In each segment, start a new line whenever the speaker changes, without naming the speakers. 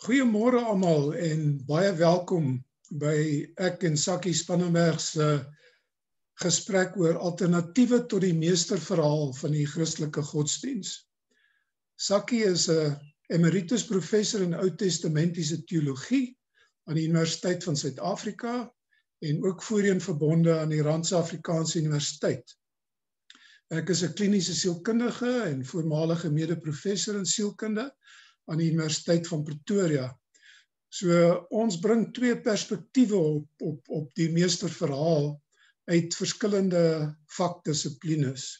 Goeiemôre almal en baie welkom by ek en Sakkie Spannenberg se gesprek oor alternatiewe tot die meesterverhaal van die Christelike godsdiens. Sakkie is 'n emeritus professor in Oud-testamentiese teologie aan die Universiteit van Suid-Afrika en ook voorheen verbonde aan die Rand-Afrikaanse Universiteit. Ek is 'n kliniese sielkundige en voormalige mede-professor in sielkunde aan die Universiteit van Pretoria. So ons bring twee perspektiewe op die meesterverhaal uit verskillende vakdissiplines.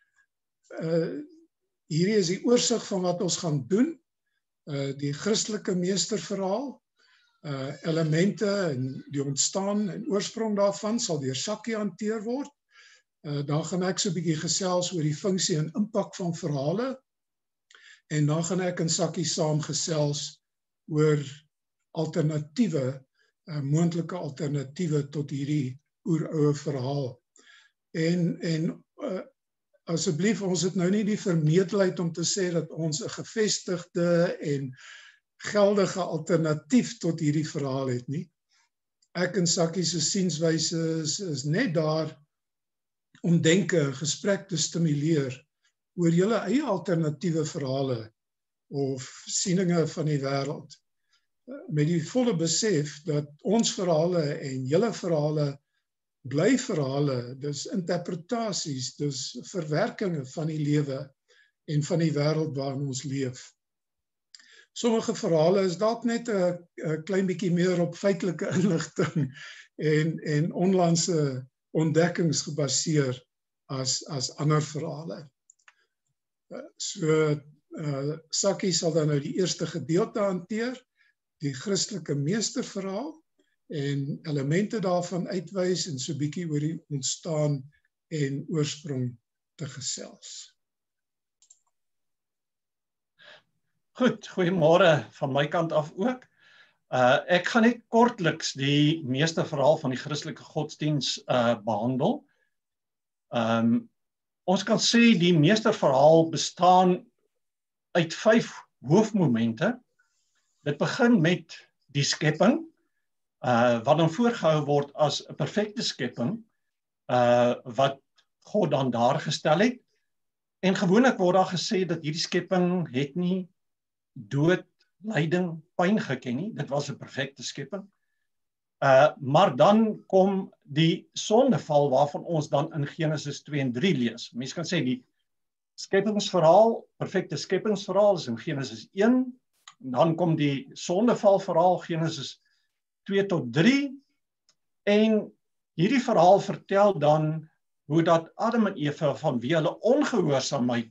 Hierdie is die oorsig van wat ons gaan doen. Die Christelike meesterverhaal, elemente en die ontstaan en oorsprong daarvan sal deur Sakkie hanteer word. Dan gaan ek so 'n bietjie gesels oor die funksie en impak van verhale. En dan gaan ek en Sakkie saam gesels oor alternatiewe, moontlike alternatiewe tot hierdie oeroue verhaal. En asseblief, ons het nou nie die vermetelheid om te sê dat ons 'n gevestigde en geldige alternatief tot hierdie verhaal het nie. Ek en Sakkie se sienswyse is net daar om denke, 'n gesprek te stimuleer oor julle eie alternatiewe verhale of sieninge van die wêreld, met die volle besef dat ons verhale en julle verhale bly verhale, dis interpretasies, dis verwerkinge van die lewe en van die wêreld waarin ons leef. Sommige verhale is dalk net 'n klein bietjie meer op feitelike inligting en onlandse ontdekkings gebaseer as ander verhale. So Sakkie sal dan nou die eerste gedeelte hanteer, die Christelike meesterverhaal en elemente daarvan uitwys en so 'n bietjie oor die ontstaan en oorsprong te gesels.
Goed, goeiemôre van my kant af ook. Ek gaan net kortliks die meesterverhaal van die Christelike godsdiens behandel. Ons kan sê die meesterverhaal bestaan uit 5 hoofmomente. Dit begin met die skepping, wat dan voorgehou word as 'n perfekte skepping, wat God dan daar gestel het. En gewoonlik word daar gesê dat hierdie skepping het nie dood, lyding, pyn geken nie. Dit was 'n perfekte skepping. Maar dan kom die sondeval waarvan ons dan in Genesis 2 en 3 lees. Mense kan sê die skeppingsverhaal, perfekte skeppingsverhaal is in Genesis 1, en dan kom die sondevalverhaal Genesis 2 tot 3, en hierdie verhaal vertel dan hoe dat Adam en Eva vanweë hulle ongehoorsaamheid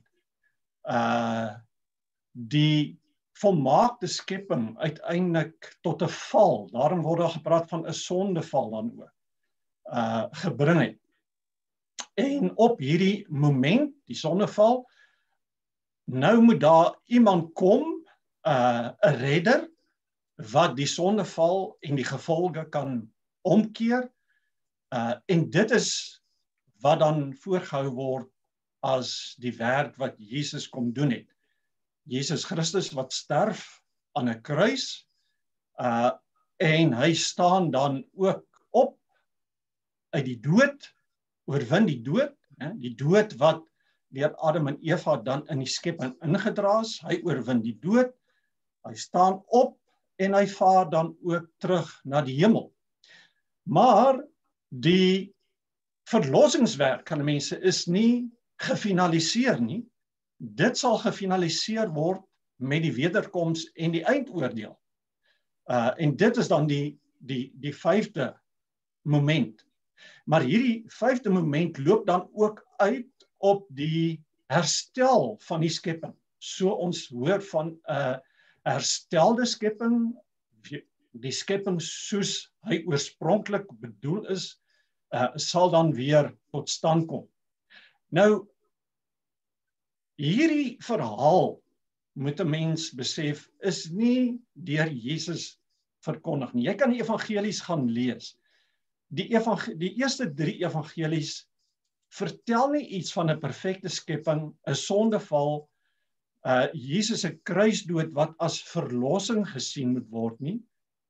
die volmaakte skepping uiteindelik tot 'n val, daarom word daar gepraat van 'n sondeval dan ook, gebring het. En op hierdie moment, die sondeval, nou moet daar iemand kom, 'n redder, wat die sondeval en die gevolge kan omkeer, en dit is wat dan voorgehou word as die werk wat Jesus kom doen het. Jesus Christus wat sterf aan 'n kruis, en hy staan dan ook op uit die dood, oorwin die dood wat deur Adam en Eva dan in die skepping ingedra is, hy oorwin die dood, hy staan op en hy vaar dan ook terug na die hemel. Maar die verlossingswerk van die mense is nie gefinaliseer nie. Dit sal gefinaliseer word met die wederkoms en die eindoordeel. En dit is dan die 5de moment. Maar hierdie 5de moment loop dan ook uit op die herstel van die skepping. So ons hoor van 'n herstelde skepping, die skepping soos hy oorspronklik bedoel is, sal dan weer tot stand kom. Nou, hierdie verhaal, moet 'n mens besef, is nie deur Jesus verkondig nie. Jy kan die evangelies gaan lees. Die eerste 3 evangelies vertel nie iets van 'n perfekte skepping, 'n sondeval, Jesus se kruisdood wat as verlossing gesien moet word nie.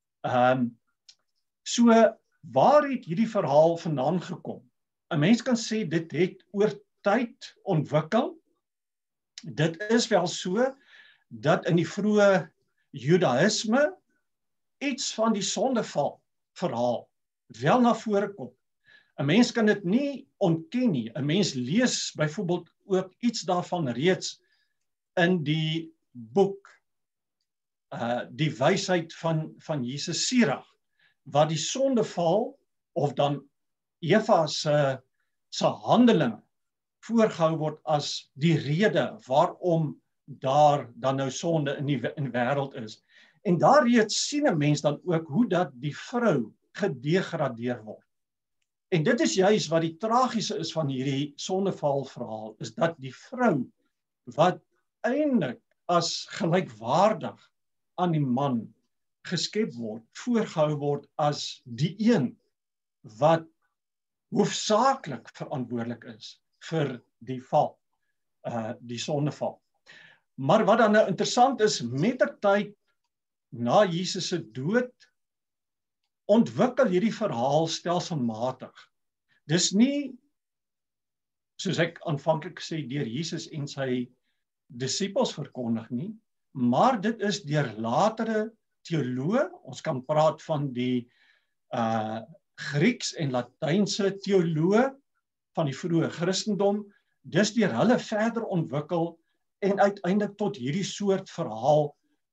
So waar het hierdie verhaal vandaan gekom? 'n Mens kan sê dit het oor tyd ontwikkel. Dit is wel so dat in die vroeë Judaïsme iets van die sondeval verhaal wel na vore kom. 'n Mens kan dit nie ontken nie. 'n Mens lees byvoorbeeld ook iets daarvan reeds in die boek Die wysheid van Jesus Sirach, waar die sondeval of dan Eva se handelinge voorgehou word as die rede waarom daar dan nou sonde in die wêreld is. En daar reeds sien 'n mens dan ook hoe dat die vrou gedegradeer word. En dit is juis wat die tragiese is van hierdie sondeval verhaal, is dat die vrou wat eintlik as gelykwaardig aan die man geskep word, voorgehou word as die een wat hoofsaaklik verantwoordelik is vir die val, die sondeval. Maar wat dan nou interessant is, mettertyd na Jesus se dood, ontwikkel hierdie verhaal stelselmatig. Dis nie, soos ek aanvanklik sê, deur Jesus en sy disippels verkondig nie, maar dit is deur latere teoloë. Ons kan praat van die Grieks en Latynse teoloë van die vroeë Christendom, dis deur hulle verder ontwikkel en uiteindelik tot hierdie soort verhaal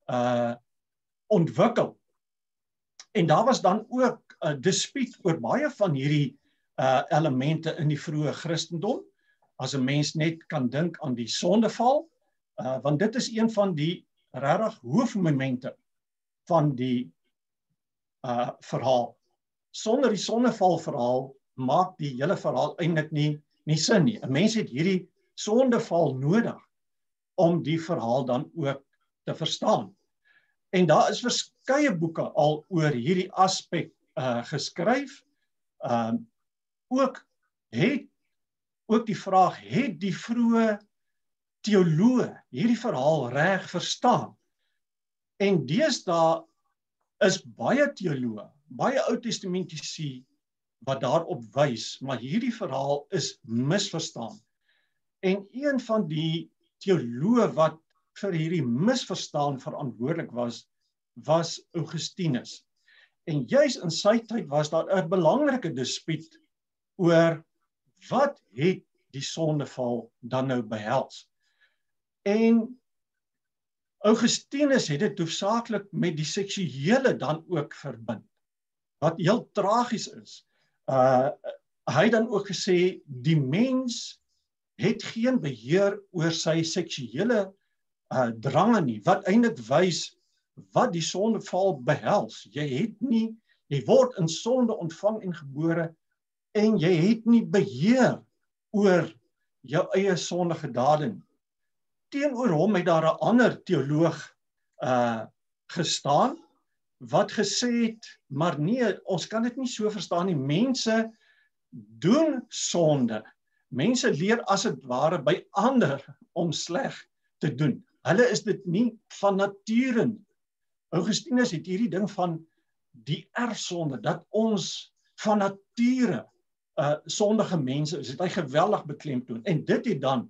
ontwikkel. En daar was dan ook 'n dispuut oor baie van hierdie elemente in die vroeë Christendom, as 'n mens net kan dink aan die sondeval, want dit is een van die regtig hoofmomente van die verhaal. Sonder die sondeval verhaal maak die hele verhaal eintlik nie sin nie. 'n Mens het hierdie sondeval nodig om die verhaal dan ook te verstaan. En daar is verskeie boeke al oor hierdie aspek geskryf. Ook die vraag, het die vroeë teoloë hierdie verhaal reg verstaan? En deesdae is baie teoloë, baie Ou Testamentici wat daarop wys, maar hierdie verhaal is misverstaan. En een van die teoloë wat vir hierdie misverstaan verantwoordelik was Augustinus. En juis in sy tyd was daar 'n belangrike dispuut oor wat het die sondeval dan nou behels. En Augustinus het dit hoofsaaklik met die seksuele dan ook verbind, wat heel tragies is. Hy het dan ook gesê, die mens het geen beheer oor sy seksuele drange nie, wat eintlik wys wat die sondeval behels. Jy word in sonde ontvang en gebore, en jy het nie beheer oor jou eie sondige dade nie. Teenoor hom het daar 'n ander teoloog gestaan, wat gesê het, maar nee, ons kan dit nie so verstaan nie. Mense doen sonde. Mense leer as dit ware by ander om sleg te doen. Hulle is dit nie van nature nie. Augustinus het hierdie ding van die erfsonde, dat ons van nature sondige mense is, het hy geweldig beklemtoon. En dit het dan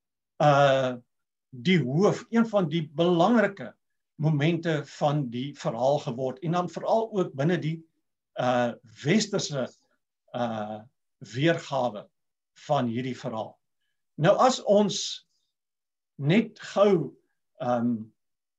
een van die belangrike momente van die verhaal geword, en dan veral ook binne die westerse weergawe van hierdie verhaal. Nou as ons net gou 'n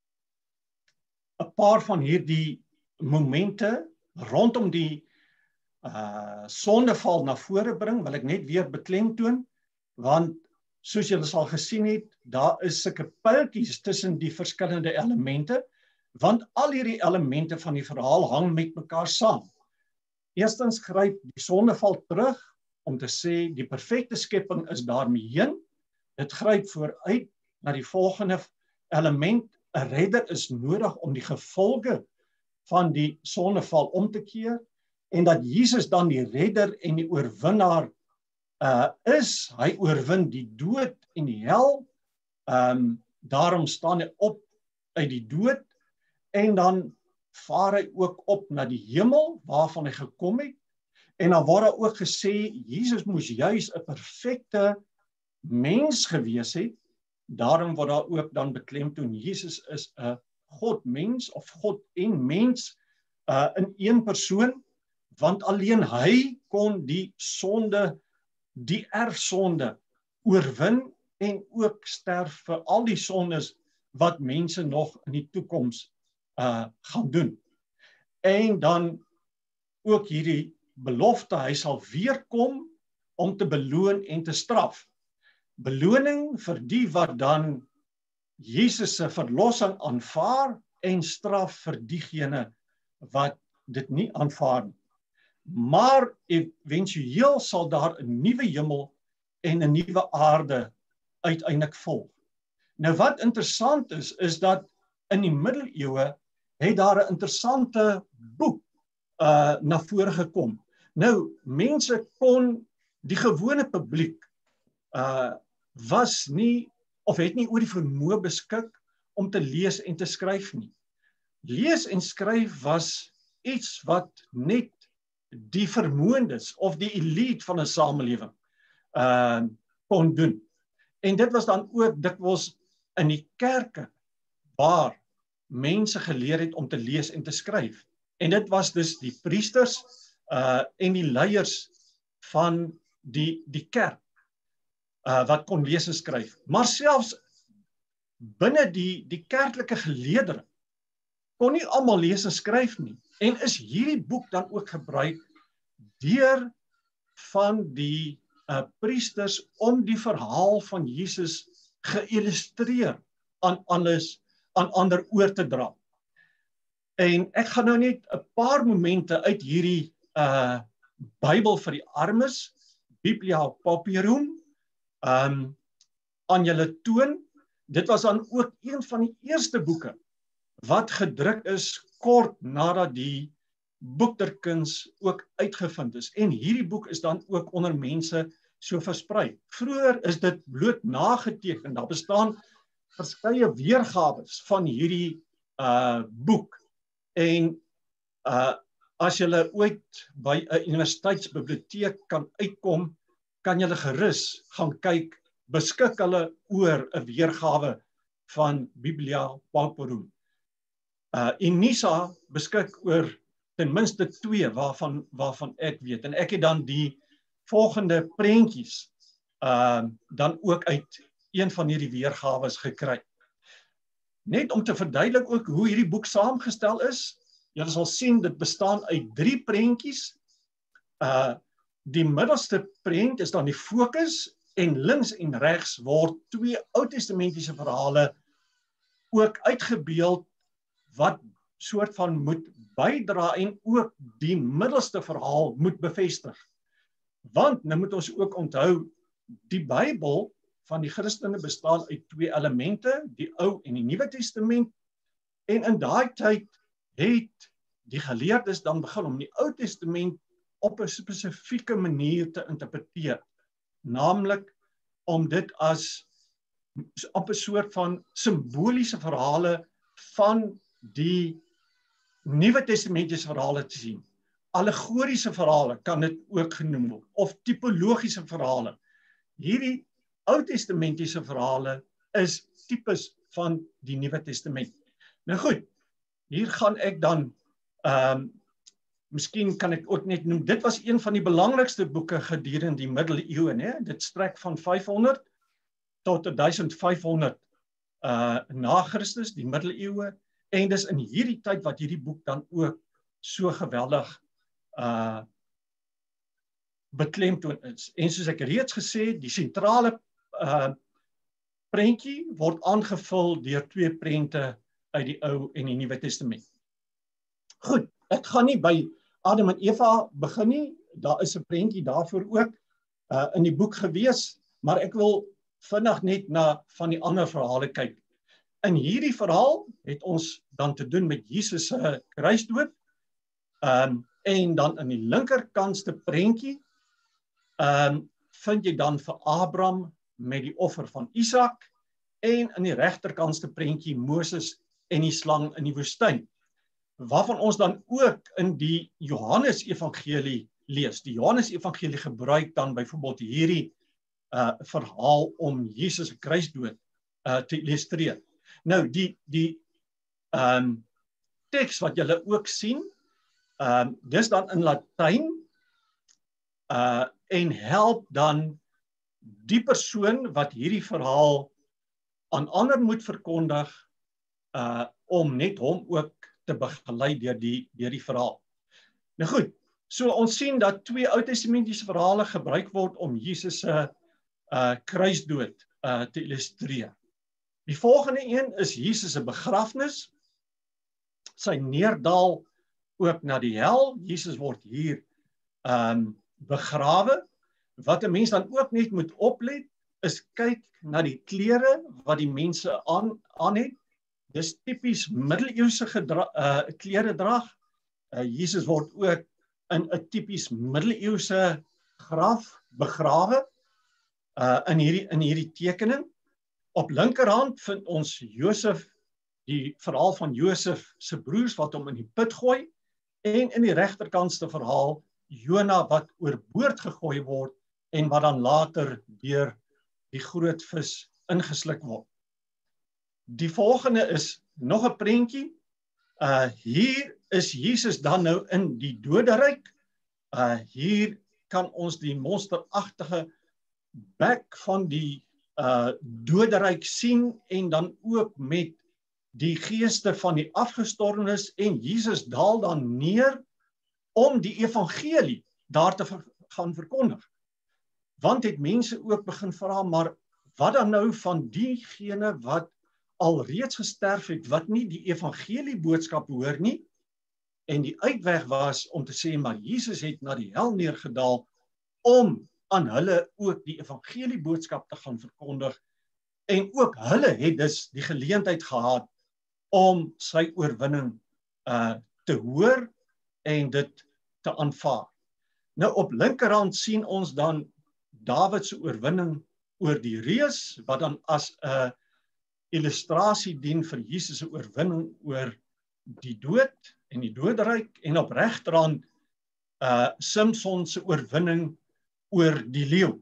paar van hierdie momente rondom die sondeval na vore bring, wil ek net weer beklemtoon, want soos julle sal gesien het, daar is sulke pyltjies tussen die verskillende elemente, want al hierdie elemente van die verhaal hang met mekaar saam. Eerstens gryp die sondeval terug om te sê die perfekte skepping is daarmee heen. Dit gryp vooruit na die volgende element, 'n redder is nodig om die gevolge van die sondeval om te keer, en dat Jesus dan die redder en die oorwinnaar is. Hy oorwin die dood en die hel, Daarom staan hy op uit die dood en dan vaar hy ook op na die hemel waarvan hy gekom het. En dan word daar ook gesê, Jesus moes juis 'n perfekte mens gewees het. Daarom word daar ook dan beklemtoon, Jesus is 'n God-mens of God en mens in een persoon, want alleen hy kon die sonde, die erfsonde oorwin en ook sterf vir al die sondes wat mense nog in die toekoms gaan doen. En dan ook hierdie belofte, hy sal weer kom om te beloon en te straf. Beloning vir die wat dan Jesus se verlossing aanvaar en straf vir diegene wat dit nie aanvaar nie. Maar eventueel sal daar 'n nuwe hemel en 'n nuwe aarde uiteindelik volg. Nou wat interessant is dat in die middeleeue het daar 'n interessante boek na vore gekom. Nou, mense kon, die gewone publiek was nie, of het nie oor die vermoë beskik om te lees en te skryf nie. Lees en skryf was iets wat net die vermoëndes of die elite van 'n samelewing kon doen. En dit was dan ook dikwels in die kerke waar mense geleer het om te lees en te skryf. En dit was dus die priesters en die leiers van die kerk wat kon lees en skryf. Maar selfs binne die kerklike geleerdere kon nie almal lees en skryf nie. En is hierdie boek dan ook gebruik deur van die priesters om die verhaal van Jesus geïllustreer aan ander oor te dra. En ek gaan nou net 'n paar momente uit hierdie Bybel vir die armes, Biblia Pauperum, aan julle toon. Dit was dan ook een van die eerste boeke wat gedruk is kort nadat die boekdrukkuns ook uitgevind is. En hierdie boek is dan ook onder mense so versprei. Vroeger is dit bloot nageteken. Daar bestaan verskeie weergawe van hierdie boek. En as julle ooit by 'n universiteitsbiblioteek kan uitkom, kan julle gerus gaan kyk, beskik hulle oor 'n weergawe van Biblia Pauperum. Unisa beskik oor ten minste 2 waarvan ek weet. En ek het dan die volgende prentjies dan ook uit een van hierdie weergawes gekry. Net om te verduidelik ook hoe hierdie boek saamgestel is. Julle sal sien dit bestaan uit 3 prentjies. Die middelste prent is dan die fokus en links en regs word 2 Ou Testamentiese verhale ook uitgebeeld wat soort van moet bydra en ook die middelste verhaal moet bevestig. Want nou moet ons ook onthou, die Bybel van die Christene bestaan uit 2 elemente, die Ou en die Nuwe Testament. En in daai tyd het die geleerdes dan begin om die Ou Testament op 'n spesifieke manier te interpreteer, naamlik om dit as op 'n soort van simboliese verhale van die Nuwe Testamentiese verhale te sien. Allegoriese verhale kan dit ook genoem word, of tipologiese verhale. Hierdie Ou Testamentiese verhale is tipes van die Nuwe Testament. Nou goed, hier gaan ek dan miskien kan ek ook net noem, dit was een van die belangrikste boeke gedurende die middeleeue, né? Dit strek van 500 tot 1500 na Christus, die middeleeue, en dis in hierdie tyd wat hierdie boek dan ook so geweldig beklemtoon is. En soos ek reeds gesê, die sentrale prentjie word aangevul deur 2 prente uit die Ou en die Nuwe Testament. Goed, ek gaan nie by Adam en Eva begin nie, daar is 'n prentjie daarvoor ook in die boek gewees, maar ek wil vinnig net na van die ander verhale kyk. In hierdie verhaal het ons dan te doen met Jesus se kruisdood, en dan in die linkerkantste prentjie vind jy dan vir Abraham met die offer van Isak, en in die regterkantste prentjie Moses en die slang in die woestyn, waarvan ons dan ook in die Johannes-evangelie lees. Die Johannes-evangelie gebruik dan byvoorbeeld hierdie verhaal om Jesus se kruisdood te illustreer. Nou die teks wat julle ook sien, dis dan in Latyn en help dan die persoon wat hierdie verhaal aan ander moet verkondig om net hom ook te begelei deur die verhaal. Nou goed, so ons sien dat 2 Ou-testamentiese verhale gebruik word om Jesus se kruisdood te illustreer. Die volgende een is Jesus se begrafnis, sy neerdal ook na die hel. Jesus word hier begrawe. Wat 'n mens dan ook net moet oplet, is kyk na die klere wat die mense aan het. Dis tipies middeleeuse kleredrag. Jesus word ook in 'n tipies middeleeuse graf begrawe in hierdie tekening. Op linkerhand vind ons Josef, die verhaal van Josef se broers wat hom in die put gooi, en in die regterkantste verhaal Jona wat oorboord gegooi word en wat dan later deur die groot vis ingesluk word. Die volgende is nog 'n prentjie. Hier is Jesus dan nou in die doderyk. Hier kan ons die monsteragtige bek van die doderyk sien en dan ook met die geeste van die afgestorwenes, en Jesus daal dan neer om die evangelie daar te gaan verkondig. Want het mense ook begin vra, maar wat dan nou van diegene wat alreeds gesterf het, wat nie die evangelie boodskap hoor nie? En die uitweg was om te sê, maar Jesus het na die hel neergedaal om aan hulle ook die evangelie boodskap te gaan verkondig, en ook hulle het dus die geleentheid gehad om sy oorwinning te hoor en dit te aanvaar. Nou op linkerhand sien ons dan Dawid se oorwinning oor die reus, wat dan as 'n illustrasie dien vir Jesus se oorwinning oor die dood en die doderyk, en op regterhand Samson se oorwinning oor die leeu.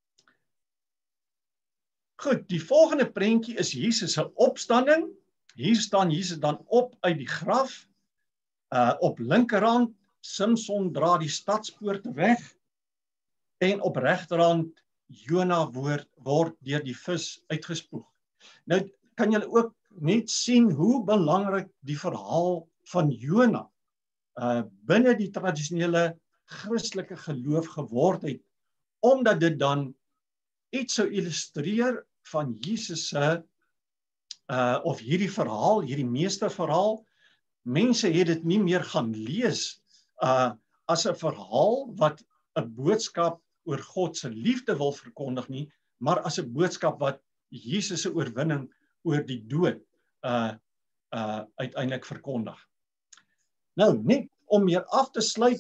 Goed, die volgende prentjie is Jesus se opstanding. Hier staan Jesus dan op uit die graf. Op linkerhand, Samson dra die stadspoorte weg, en op regterhand Jona word deur die vis uitgespoeg. Nou kan julle ook net sien hoe belangrik die verhaal van Jona binne die tradisionele Christelike geloof geword het, omdat dit dan iets sou illustreer van Jesus se of hierdie verhaal, hierdie meesterverhaal. Mense het dit nie meer gaan lees as 'n verhaal wat 'n boodskap oor God se liefde wil verkondig nie, maar as 'n boodskap wat Jesus se oorwinning oor die dood uiteindelik verkondig. Nou, net om meer af te sluit,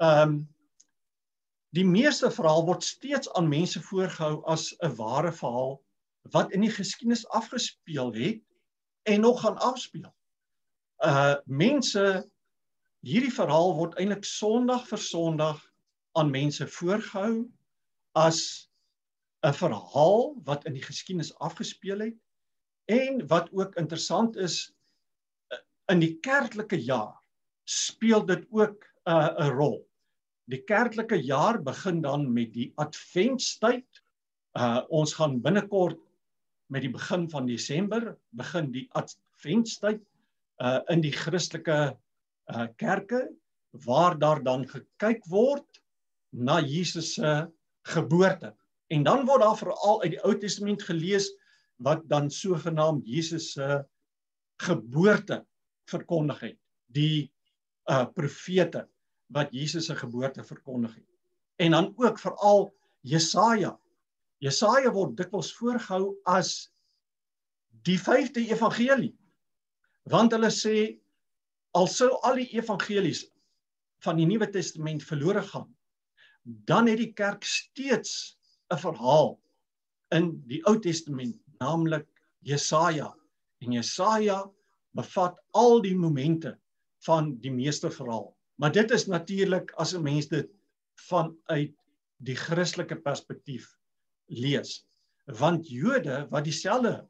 die meesterverhaal word steeds aan mense voorgehou as 'n ware verhaal wat in die geskiedenis afgespeel het en nog gaan afspeel. Hierdie verhaal word eintlik Sondag vir Sondag aan mense voorgehou as 'n verhaal wat in die geskiedenis afgespeel het, en wat ook interessant is, in die kerklike jaar speel dit ook 'n rol. Die kerklike jaar begin dan met die adventstyd. Ons gaan binnekort met die begin van Desember begin die adventstyd in die Christelike kerke, waar daar dan gekyk word na Jesus se geboorte. En dan word daar veral uit die Ou Testament gelees wat dan sogenaamd Jesus se geboorte verkondig het. Die profete wat Jesus se geboorte verkondig het. En dan ook veral Jesaja. Jesaja word dikwels voorgehou as die 5de evangelie. Want hulle sê, al sou al die evangelies van die Nuwe Testament verlore gaan, dan het die kerk steeds 'n verhaal in die Ou Testament, naamlik Jesaja. En Jesaja bevat al die momente van die meesterverhaal. Maar dit is natuurlik as 'n mens dit vanuit die Christelike perspektief lees. Want Jode wat dieselfde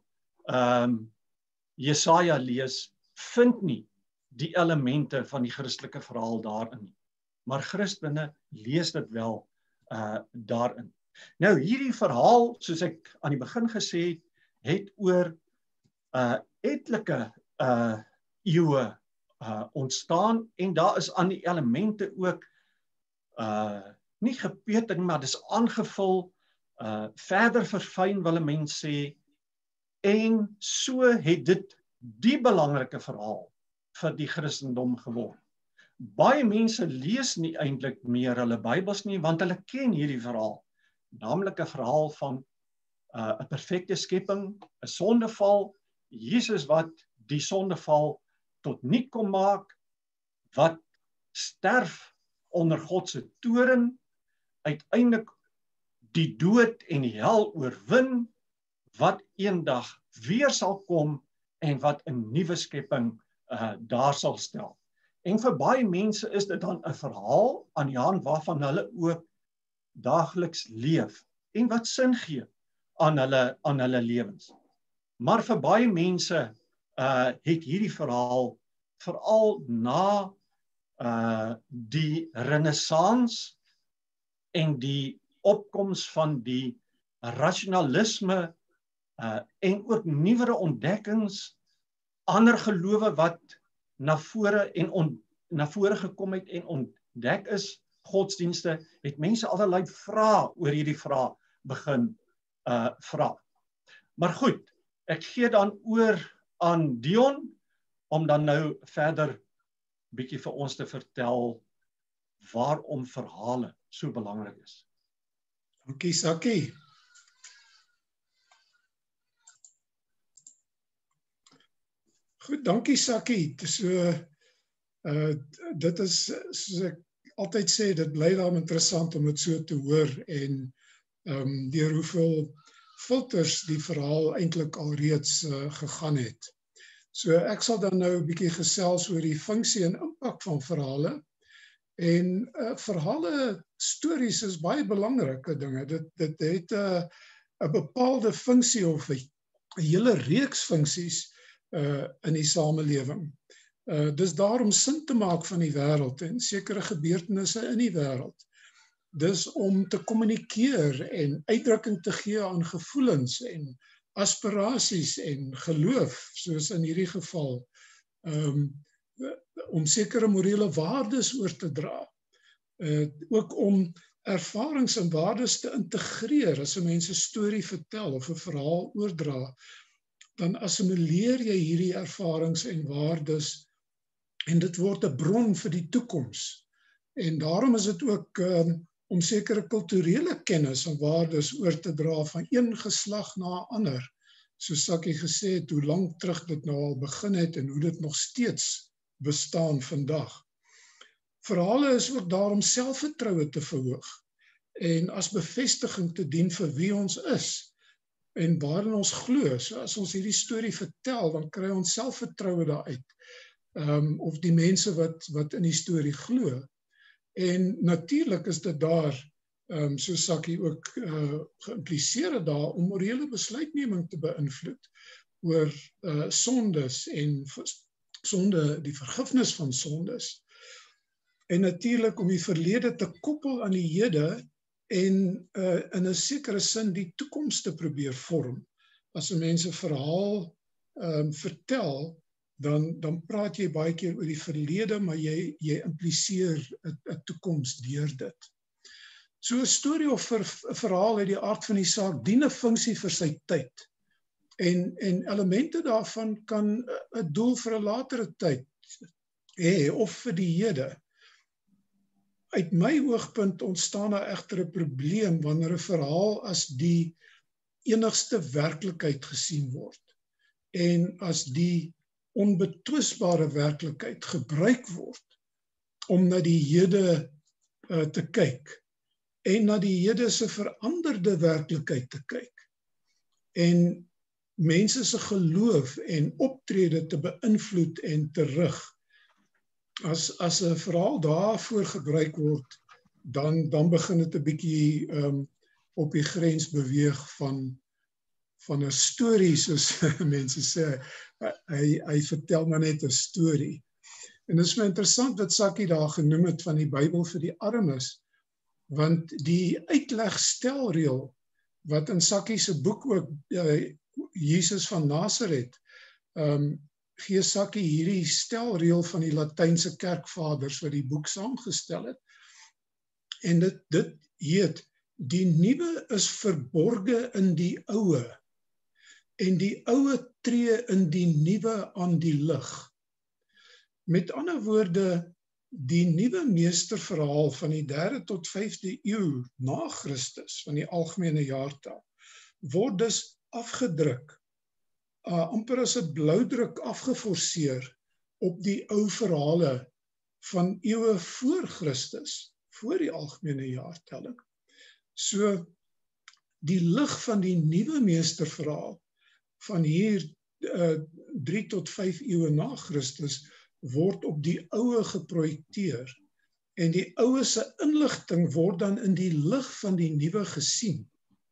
Jesaja lees, vind nie die elemente van die Christelike verhaal daarin nie. Maar Christene lees dit wel daarin. Nou hierdie verhaal, soos ek aan die begin gesê het oor etlike eeue ontstaan en daar is aan die elemente ook nie gepeter nie, maar dis aangevul, verder verfyn wil 'n mens sê, en so het dit die belangrike verhaal vir die Christendom geword. Baie mense lees nie eintlik meer hulle Bybels nie, want hulle ken hierdie verhaal, naamlik 'n verhaal van 'n perfekte skepping, 'n sondeval, Jesus wat die sondeval tot niet kom maak, wat sterf onder God se toorn, uiteindelik die dood en die hel oorwin, wat eendag weer sal kom en wat 'n nuwe skepping daar sal stel. En vir baie mense is dit dan 'n verhaal aan die hand waarvan hulle ook daagliks leef en wat sin gee aan hulle lewens. Maar vir baie mense het hierdie verhaal veral na die Renessans en die opkoms van die rasionalisme en ook nuwere ontdekkings, ander gelowe wat na vore gekom het en ontdek is, godsdienste, het mense allerlei vrae oor hierdie vraag begin vra. Maar goed, ek gee dan oor aan Dion om dan nou verder bietjie vir ons te vertel waarom verhale so belangrik is.
Dankie Sakkie. Goed, dankie Sakkie. So dit is, soos ek altyd sê, dit bly daarom interessant om dit so te hoor en deur hoeveel filters die verhaal eintlik alreeds gegaan het. So ek sal dan nou 'n bietjie gesels oor die funksie en impak van verhale. En verhale, stories is baie belangrike dinge. Dit het 'n bepaalde funksie of 'n hele reeks funksies in die samelewing. Dis daarom sin te maak van die wêreld en sekere gebeurtenisse in die wêreld. Dis om te kommunikeer en uitdrukking te gee aan gevoelens en aspirasies en geloof, soos in hierdie geval, om sekere morele waardes oor te dra. Ook om ervarings en waardes te integreer. As 'n mens 'n storie vertel of 'n verhaal oordra, dan assimileer jy hierdie ervarings en waardes en dit word 'n bron vir die toekoms. En daarom is dit ook om sekere kulturele kennis en waardes oor te dra van een geslag na 'n ander. Soos Sakkie gesê het, hoe lank terug dit nou al begin het en hoe dit nog steeds bestaan vandag. Verhale is ook daar om selfvertroue te verhoog en as bevestiging te dien vir wie ons is en waarin ons glo. So as ons hierdie storie vertel, dan kry ons selfvertroue daaruit. Of die mense wat in die storie glo. En natuurlik is dit daar, soos Sakkie ook geïmpliseer het daar, om morele besluitneming te beïnvloed oor sondes en die vergifnis van sondes. En natuurlik om die verlede te koppel aan die hede en in 'n sekere sin die toekoms te probeer vorm. As 'n mens 'n verhaal vertel, dan praat jy baie keer oor die verlede, maar jy impliseer 'n toekoms deur dit. So 'n storie of 'n verhaal uit die aard van die saak dien 'n funksie vir sy tyd. En elemente daarvan kan 'n doel vir 'n latere tyd hê of vir die hede. Uit my oogpunt ontstaan daar egter 'n probleem wanneer 'n verhaal as die enigste werklikheid gesien word en as die onbetwisbare werklikheid gebruik word om na die hede te kyk en na die hede se veranderde werklikheid te kyk. En mense se geloof en optrede te beïnvloed en te rig. As 'n verhaal daarvoor gebruik word, dan begin dit 'n bietjie op die grens beweeg van 'n storie, soos mense sê. Hy vertel maar net 'n storie. En dit is my interessant wat Sakkie daar genoem het van die Bybel vir die armes, want die uitlegstelreël wat in Sakkie se boek ook Jesus van Nasaret, gee Sakkie hierdie stelreël van die Latynse kerkvaders wat die boek saamgestel het. En dit heet: die nuwe is verborge in die oue, en die oue tree in die nuwe aan die lig. Met ander woorde, die nuwe meesterverhaal van die 3de tot 5de eeu na Christus, van die algemene jaartal, word dus afgedruk, amper as 'n bloudruk afgeforceer op die ou verhale van eeue voor Christus, voor die algemene jaartelling. So, die lig van die nuwe meesterverhaal van hier 3 tot 5 eeue na Christus word op die oue geprojekteer, en die oue se inligting word dan in die lig van die nuwe gesien.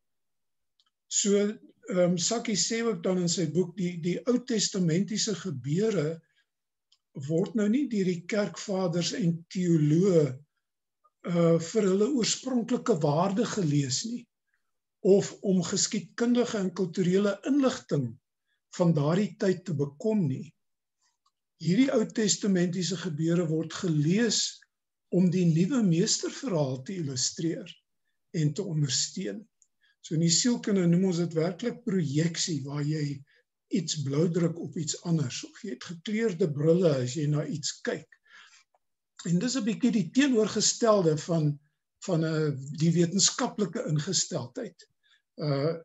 So, Sakkie sê ook dan in sy boek, die Ou-testamentiese gebeure word nou nie deur die kerkvaders en teoloë vir hulle oorspronklike waarde gelees nie, of om geskiedkundige en kulturele inligting van daardie tyd te bekom nie. Hierdie Ou-testamentiese gebeure word gelees om die nuwe meesterverhaal te illustreer en te ondersteun. So in die sielkunde noem ons dit werklik projeksie, waar jy iets bloudruk op iets anders, of jy het gekleurde brille as jy na iets kyk. En dis 'n bietjie die teenoorgestelde van die wetenskaplike ingesteldheid. 'n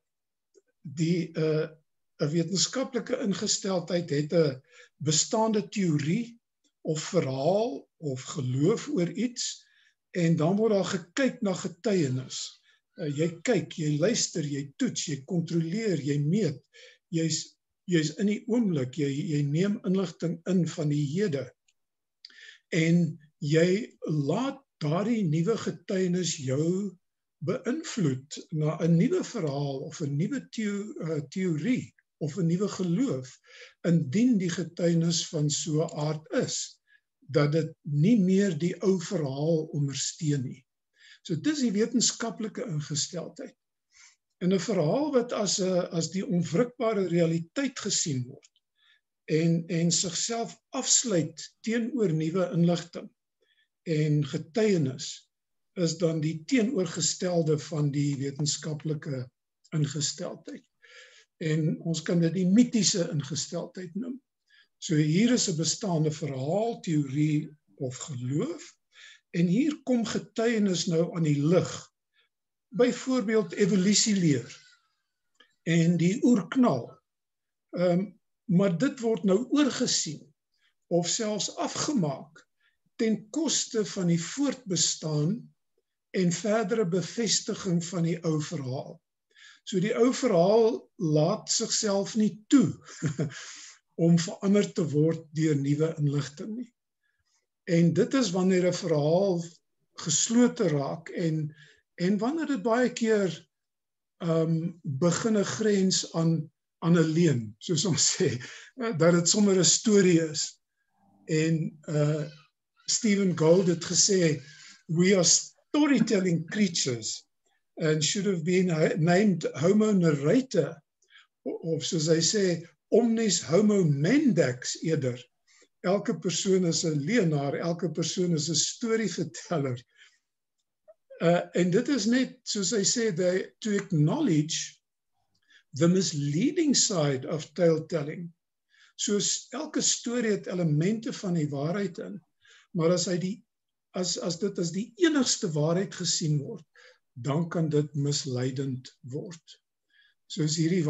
wetenskaplike ingesteldheid het 'n bestaande teorie of verhaal of geloof oor iets, en dan word daar gekyk na getuienis. Jy kyk, jy luister, jy toets, jy kontroleer, jy meet, jy's in die oomblik, jy neem inligting in van die hede, en jy laat daardie nuwe getuienis jou beïnvloed na 'n nuwe verhaal of 'n nuwe teorie of 'n nuwe geloof, indien die getuienis van so 'n aard is dat dit nie meer die ou verhaal ondersteun nie. So dis die wetenskaplike ingesteldheid. En 'n verhaal wat as die onwrikbare realiteit gesien word en sigself afsluit teenoor nuwe inligting en getuienis, is dan die teenoorgestelde van die wetenskaplike ingesteldheid. En ons kan dit die mitiese ingesteldheid noem. So hier is 'n bestaande verhaal, teorie of geloof, en hier kom getuienis nou aan die lig. Byvoorbeeld evolusieleer en die oerknal. Maar dit word nou oorgesien of selfs afgemaak ten koste van die voortbestaan en verdere bevestiging van die ou verhaal. So die ou verhaal laat sigself nie toe om verander te word deur nuwe inligting nie. En dit is wanneer 'n verhaal geslote raak en wanneer dit baie keer begin 'n grens aan 'n leuen, soos ons sê, dat dit sommer 'n storie is. En Stephen Gould het gesê, we are storytelling creatures and should have been named Homo narrator, of soos hy sê, omnes homo mendax eerder. Elke persoon is 'n leienaar, elke persoon is 'n storieverteller. En dit is net, soos hy sê, to acknowledge the misleading side of tale-telling. Soos elke storie het elemente van die waarheid in, maar as dit as die enigste waarheid gesien word, dan kan dit misleidend word. Soos hierdie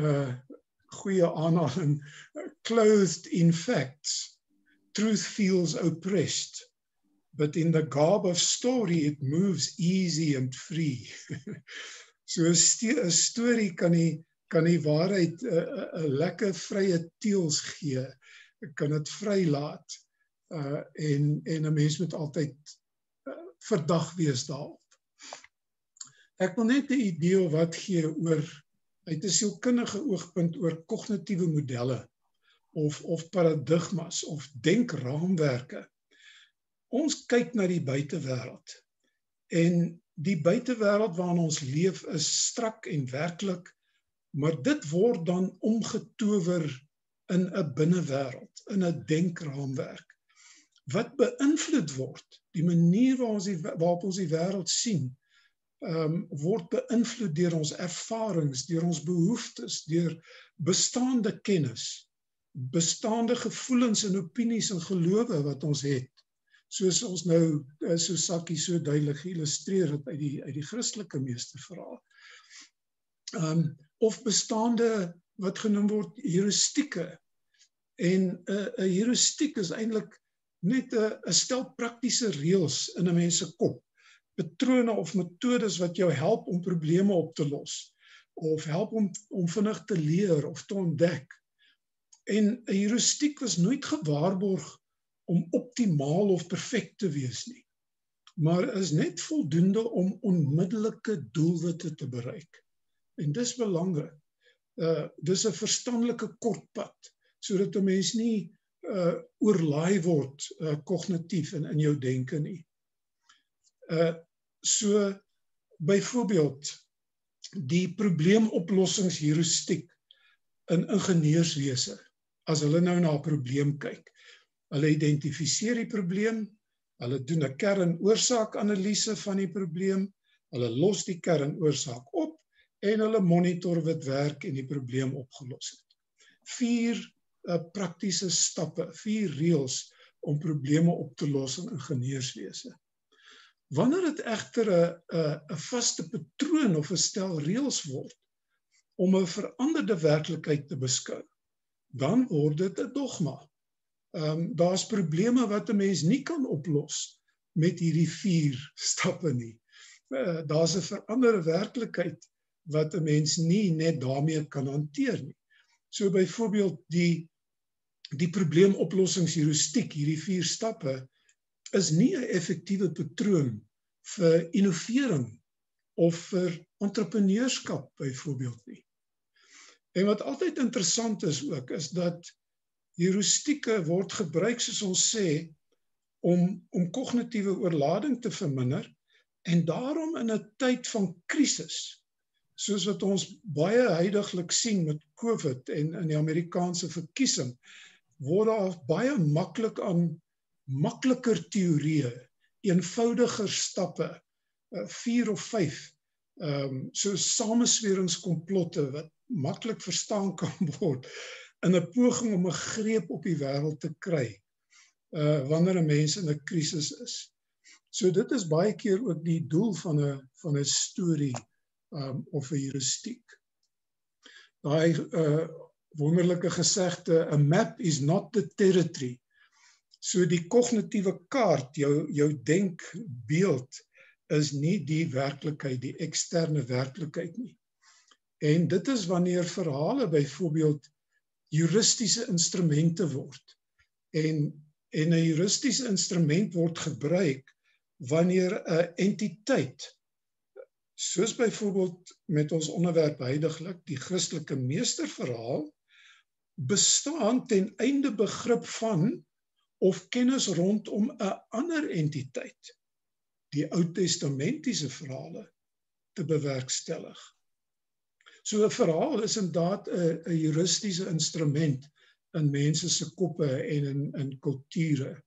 goeie aanhaling, clothed in facts, truth feels oppressed, but in the garb of story it moves easy and free. So 'n storie kan kan die waarheid 'n lekker vrye teels gee, kan dit vrylaat, en 'n mens moet altyd verdag wees daarop. Ek wil net 'n idee of wat gee oor, uit 'n sielkundige oogpunt oor kognitiewe modelle, of paradigmas, of denkraamwerke. Ons kyk na die buitewêreld, en die buitewêreld waarin ons leef is strak en werklik, maar dit word dan omgetower in 'n binnewêreld, in 'n denkraamwerk, wat beïnvloed word, die manier waarop ons die wêreld sien, word beïnvloed deur ons ervarings, deur ons behoeftes, deur bestaande kennis, bestaande gevoelens en opinies en gelowe wat ons het, soos ons nou so Sakkie so duidelik geïllustreer het uit die Christelike meesterverhaal. Of bestaande wat genoem word heuristieke. En 'n heuristiek is eintlik net 'n stel praktiese reëls in 'n mens se kop, patrone of metodes wat jou help om probleme op te los, of help om vinnig te leer of te ontdek. En 'n heuristiek was nooit gewaarborg om optimaal of perfek te wees nie, maar is net voldoende om onmiddellike doelwitte te bereik. En dis belangrik. Dis 'n verstandelike kortpad, sodat 'n mens nie oorlaai word kognitief in jou denke nie. So byvoorbeeld die probleemoplossingsheuristiek in ingenieurswese, as hulle nou na 'n probleem kyk. Hulle identifiseer die probleem, hulle doen 'n kern-oorsaak-analise van die probleem, hulle los die kern-oorsaak op en hulle monitor wat werk en die probleem opgelos het. 4 praktiese stappe, 4 reëls om probleme op te los in ingenieurswese. Wanneer dit egter 'n vaste patroon of 'n stel reëls word om 'n veranderde werklikheid te beskou, dan word dit 'n dogma. Daar's probleme wat 'n mens nie kan oplos met hierdie 4 stappe nie. Daar's 'n veranderde werklikheid wat 'n mens nie net daarmee kan hanteer nie. So byvoorbeeld die probleemoplossingsheuristiek, hierdie 4 stappe, is nie 'n effektiewe patroon vir innovering of vir entrepreneurskap byvoorbeeld nie. En wat altyd interessant is ook, is dat heuristieke word gebruik, soos ons sê, om kognitiewe oorlading te verminder, en daarom in 'n tyd van krisis, soos wat ons baie huidiglik sien met COVID en in die Amerikaanse verkiesing, word daar baie makliker teorieë, eenvoudiger stappe, 4 of 5, so samesweringskomplotte wat maklik verstaan kan word, in 'n poging om 'n greep op die wêreld te kry, wanneer 'n mens in 'n krisis is. So dit is baie keer ook die doel van 'n storie, of 'n heuristiek. Daai wonderlike gesegde, a map is not the territory. So die kognitiewe kaart, jou denkbeeld, is nie die werklikheid, die eksterne werklikheid nie. En dit is wanneer verhale byvoorbeeld heuristiese instrumente word. En 'n heuristiese instrument word gebruik wanneer 'n entiteit, soos byvoorbeeld met ons onderwerp huidiglik, die Christelike meesterverhaal, bestaan ten einde begrip van of kennis rondom 'n ander entiteit, die Ou Testamentiese verhale, te bewerkstellig. So 'n verhaal is inderdaad 'n heuristiese instrument in mense se koppe en in kulture.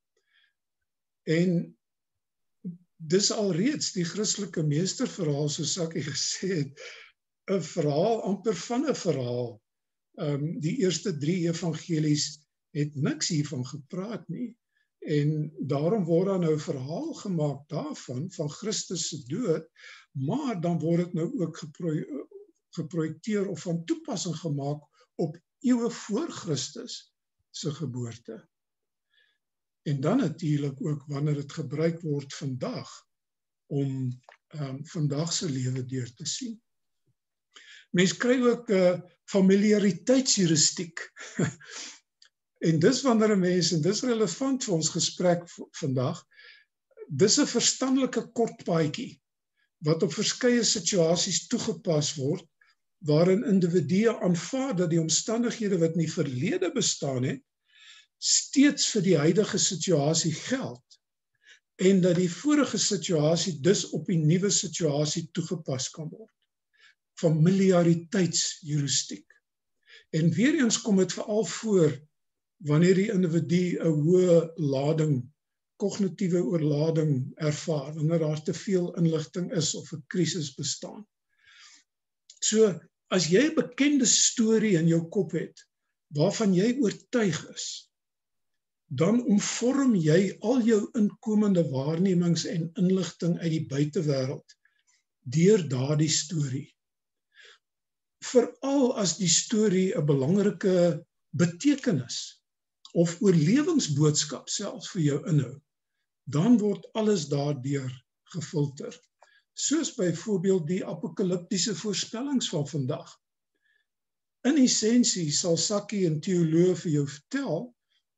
En dis alreeds die Christelike meesterverhaal, soos Sakkie gesê het, 'n verhaal amper van 'n verhaal. Die eerste 3 evangelies het niks hiervan gepraat nie. En daarom word daar nou 'n verhaal gemaak daarvan, van Christus se dood, maar dan word dit nou ook geprojekteer of van toepassing gemaak op eeue voor Christus se geboorte. En dan natuurlik ook wanneer dit gebruik word vandag om vandag se lewe deur te sien. Mens kry ook familiariteitsheuristiek. En dis wanneer 'n mens, en dis relevant vir ons gesprek vandag, dis 'n verstandelike kortpaadjie wat op verskeie situasies toegepas word, waarin individue aanvaar dat die omstandighede wat in die verlede bestaan het, steeds vir die huidige situasie geld, en dat die vorige situasie dus op die nuwe situasie toegepas kan word. Familiariteitsheuristiek. En weer eens kom dit veral voor wanneer die individu 'n hoë lading, kognitiewe oorlading ervaar, wanneer daar te veel inligting is of 'n krisis bestaan. So, as jy 'n bekende storie in jou kop het, waarvan jy oortuig is, dan omvorm jy al jou inkomende waarnemings en inligting uit die buitewêreld deur daardie storie. Veral as die storie 'n belangrike betekenis of oorlewingsboodskap selfs vir jou inhou, dan word alles daardeur gefilter. Soos byvoorbeeld die apokaliptiese voorspellings van vandag. In essensie sal Saki en teoloog vir jou vertel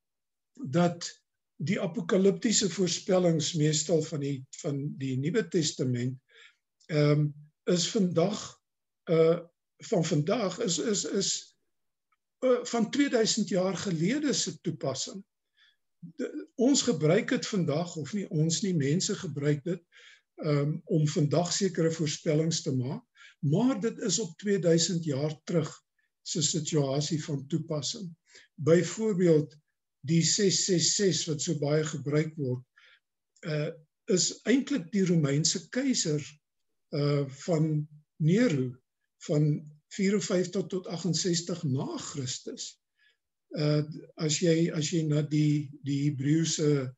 dat die apokaliptiese voorspellings meestal van die Nuwe Testament is vandag van vandag is van 2000 jaar gelede se toepassing. Ons gebruik dit vandag, of nie ons nie, mense gebruik dit om vandag sekere voorspellings te maak, maar dit is op 2000 jaar terug se situasie van toepassing. Byvoorbeeld die 666 wat so baie gebruik word, is eintlik die Romeinse keiser van Nero van 54 tot 68 na Christus. As jy na die Hebreëse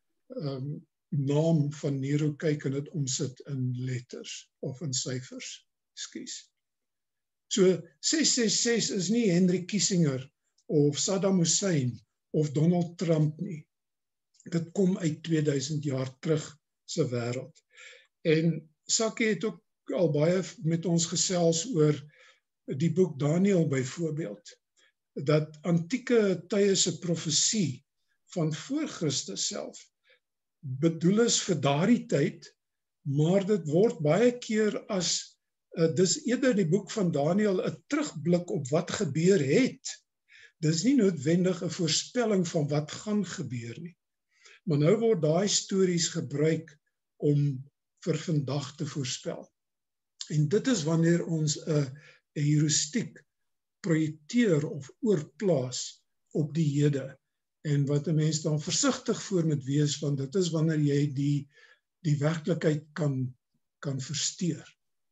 naam van Nero kyk en dit omsit in letters of in syfers, ekskuus. So 666 is nie Henry Kissinger of Saddam Hussein of Donald Trump nie. Dit kom uit 2000 jaar terug se wêreld. En Saki het ook al baie met ons gesels oor die boek Daniël byvoorbeeld, dat antieke tye se profesie van voor Christus self bedoel is vir daardie tyd, maar dit word baie keer as dis eerder die boek van Daniël 'n terugblik op wat gebeur het. Dis nie noodwendig 'n voorspelling van wat gaan gebeur nie. Maar nou word daai stories gebruik om vir vandag te voorspel. En dit is wanneer ons 'n heuristiek projekteer of oorplaas op die hede, en wat 'n mens dan versigtig voor moet wees, want dit is wanneer jy die werklikheid kan versteur.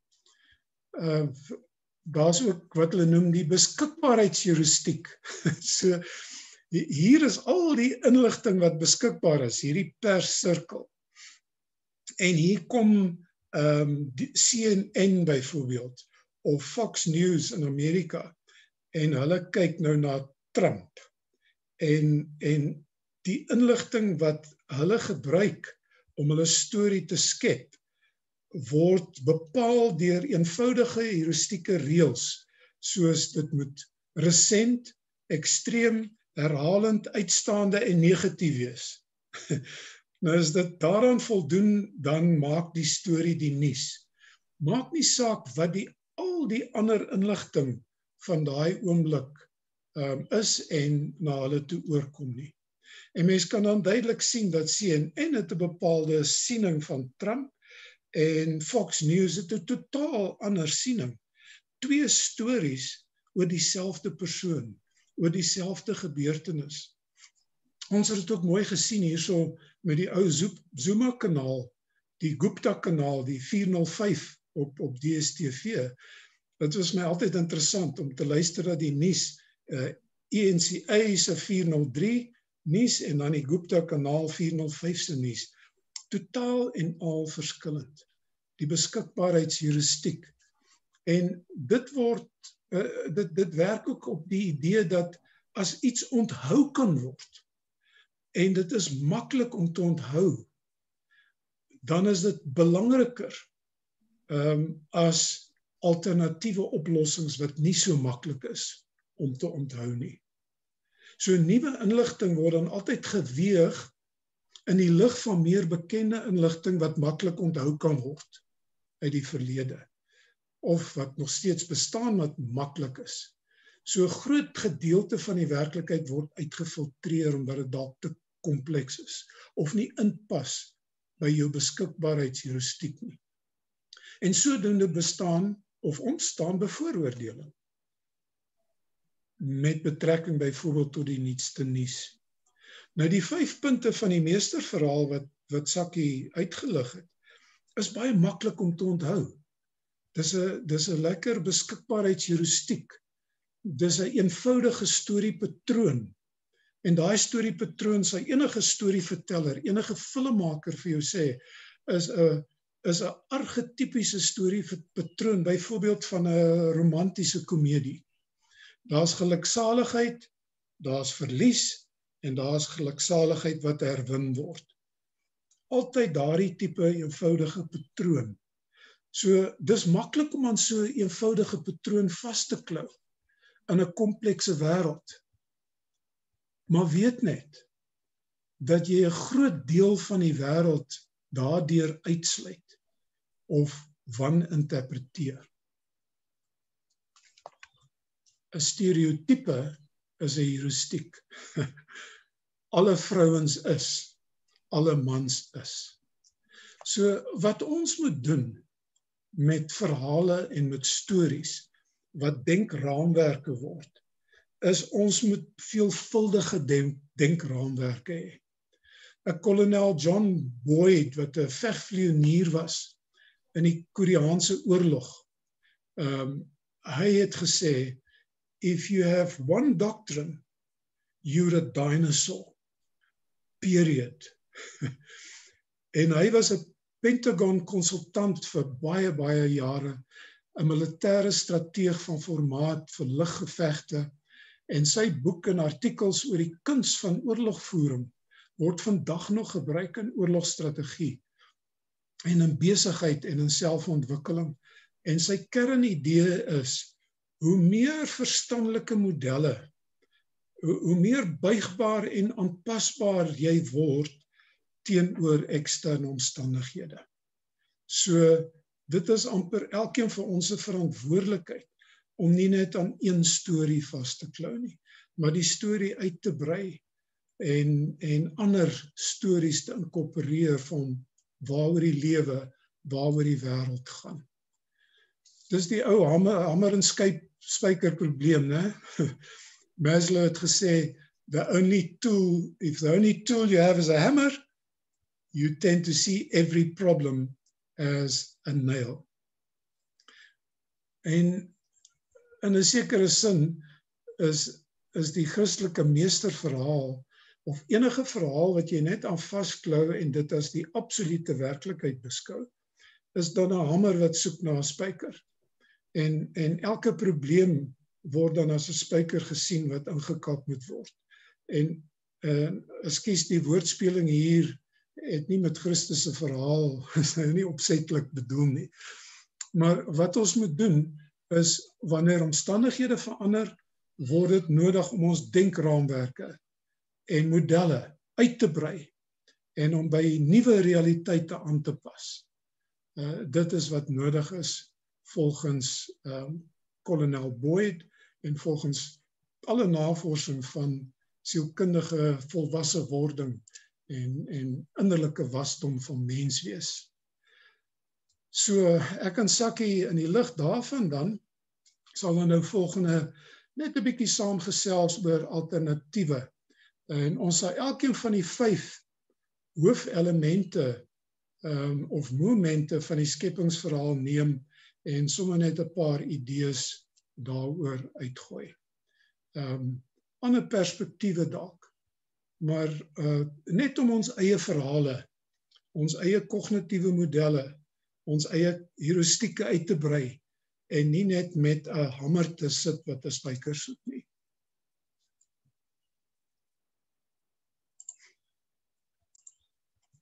Daar's ook wat hulle noem die beskikbaarheidsheuristiek. So, hier is al die inligting wat beskikbaar is, hierdie perssirkel. En hier kom die CNN byvoorbeeld, of Fox News in Amerika, en hulle kyk nou na Trump. En die inligting wat hulle gebruik om hulle storie te skep, word bepaal deur eenvoudige heuristieke reëls, soos dit moet resent, ekstreem, herhalend, uitstaande en negatief wees. Nou as dit daaraan voldoen, dan maak die storie die nuus. Maak nie saak wat al die ander inligting van daai oomblik is en na hulle toe oorkom nie. En mens kan dan duidelik sien dat CNN het 'n bepaalde siening van Trump en Fox News het 'n totaal ander siening. Twee stories oor dieselfde persoon, oor dieselfde gebeurtenis. Ons het dit ook mooi gesien hierso met die ou Zuma-kanaal, die Gupta-kanaal, die 405 op DStv. Dit was my altyd interessant om te luister na die nuus, ENCA se 403 nuus en dan die Gupta-kanaal 405 se nuus. Totaal en al verskillend. Die beskikbaarheidsheuristiek. En dit werk ook op die idee dat as iets onthou kan word, en dit is maklik om te onthou, dan is dit belangriker as alternatiewe oplossings wat nie so maklik is om te onthou nie. So nuwe inligting word dan altyd geweeg in die lig van meer bekende inligting wat maklik onthou kan word uit die verlede, of wat nog steeds bestaan wat maklik is. So 'n groot gedeelte van die werklikheid word uitgefiltreer omdat dit dalk te kompleks is, of nie inpas by jou beskikbaarheidsheuristies nie. En sodoende bestaan of ontstaan bevooroordeling met betrekking byvoorbeeld tot die nuutste nuus. Nou die 5 punte van die meesterverhaal wat Sakkie uitgelig het, is baie maklik om te onthou. Dis 'n lekker beskikbaarheidsheuristies. Dis 'n eenvoudige storiepatroon. En daai storiepatroon sal enige storieverteller, enige filmmaker vir jou sê, is 'n argetipiese storiepatroon, byvoorbeeld van 'n romantiese komedie. Daar's geluksaligheid, daar's verlies en daar's geluksaligheid wat herwin word. Altyd daardie tipe eenvoudige patroon. So dis maklik om aan so 'n eenvoudige patroon vas te klou in 'n komplekse wêreld. Maar weet net dat jy 'n groot deel van die wêreld daardeur uitsluit of waninterpreteer. 'n Stereotype is 'n heuristiek. Alle vrouens is, alle mans is. So wat ons moet doen met verhale en met stories wat denkraamwerke word, is ons moet veelvuldige denkraamwerke hê. 'n Kolonel John Boyd wat 'n vegvlieënier was in die Koreaanse oorlog, hy het gesê, if you have one doctrine, you're a dinosaur. Period. En hy was 'n Pentagon konsultant vir baie jare, 'n militêre strateeg van formaat vir luggevegte, en sy boek en artikels oor die kuns van oorlogvoering word vandag nog gebruik in oorlogstrategie en in besigheid en in selfontwikkeling. En sy kernidee is, hoe meer verstandelike modelle, hoe meer buigbaar en aanpasbaar jy word teenoor eksterne omstandighede. So dit is amper elkeen van ons se verantwoordelikheid om nie net aan een storie vas te klou nie, maar die storie uit te brei en ander stories te inkorporeer van waaroor die lewe, waaroor die wêreld gaan. Dis die ou hamer en spyker probleem, né? Maslow het gesê, if the only tool you have is a hammer, you tend to see every problem as a nail. En in 'n sekere sin is die Christelike meesterverhaal of enige verhaal wat jy net aan vasklou en dit as die absolute werklikheid beskou, is dan 'n hamer wat soek na 'n spyker. En elke probleem word dan as 'n spyker gesien wat ingekap moet word. En ekskuus, die woordspeling hier het nie met Christus se verhaal, is nie opsetlik bedoel nie. Maar wat ons moet doen is, wanneer omstandighede verander, word dit nodig om ons denkraamwerke en modelle uit te brei en om by nuwe realiteite aan te pas. Dit is wat nodig is volgens Kolonel Boyd en volgens alle navorsing van sielkundige volwasse wording en innerlike wasdom van menswees. So ek en Sakkie in die lig daarvan dan sal dan nou volgende net 'n bietjie saamgesels oor alternatiewe. En ons sal elkeen van die 5 hoofelemente of momente van die skepingsverhaal neem en sommer net 'n paar idees daaroor uitgooi. Ander perspektiewe dalk, maar net om ons eie verhale, ons eie kognitiewe modelle, ons eie heuristieke uit te brei en nie net met 'n hamer te sit wat 'n spyker soek nie.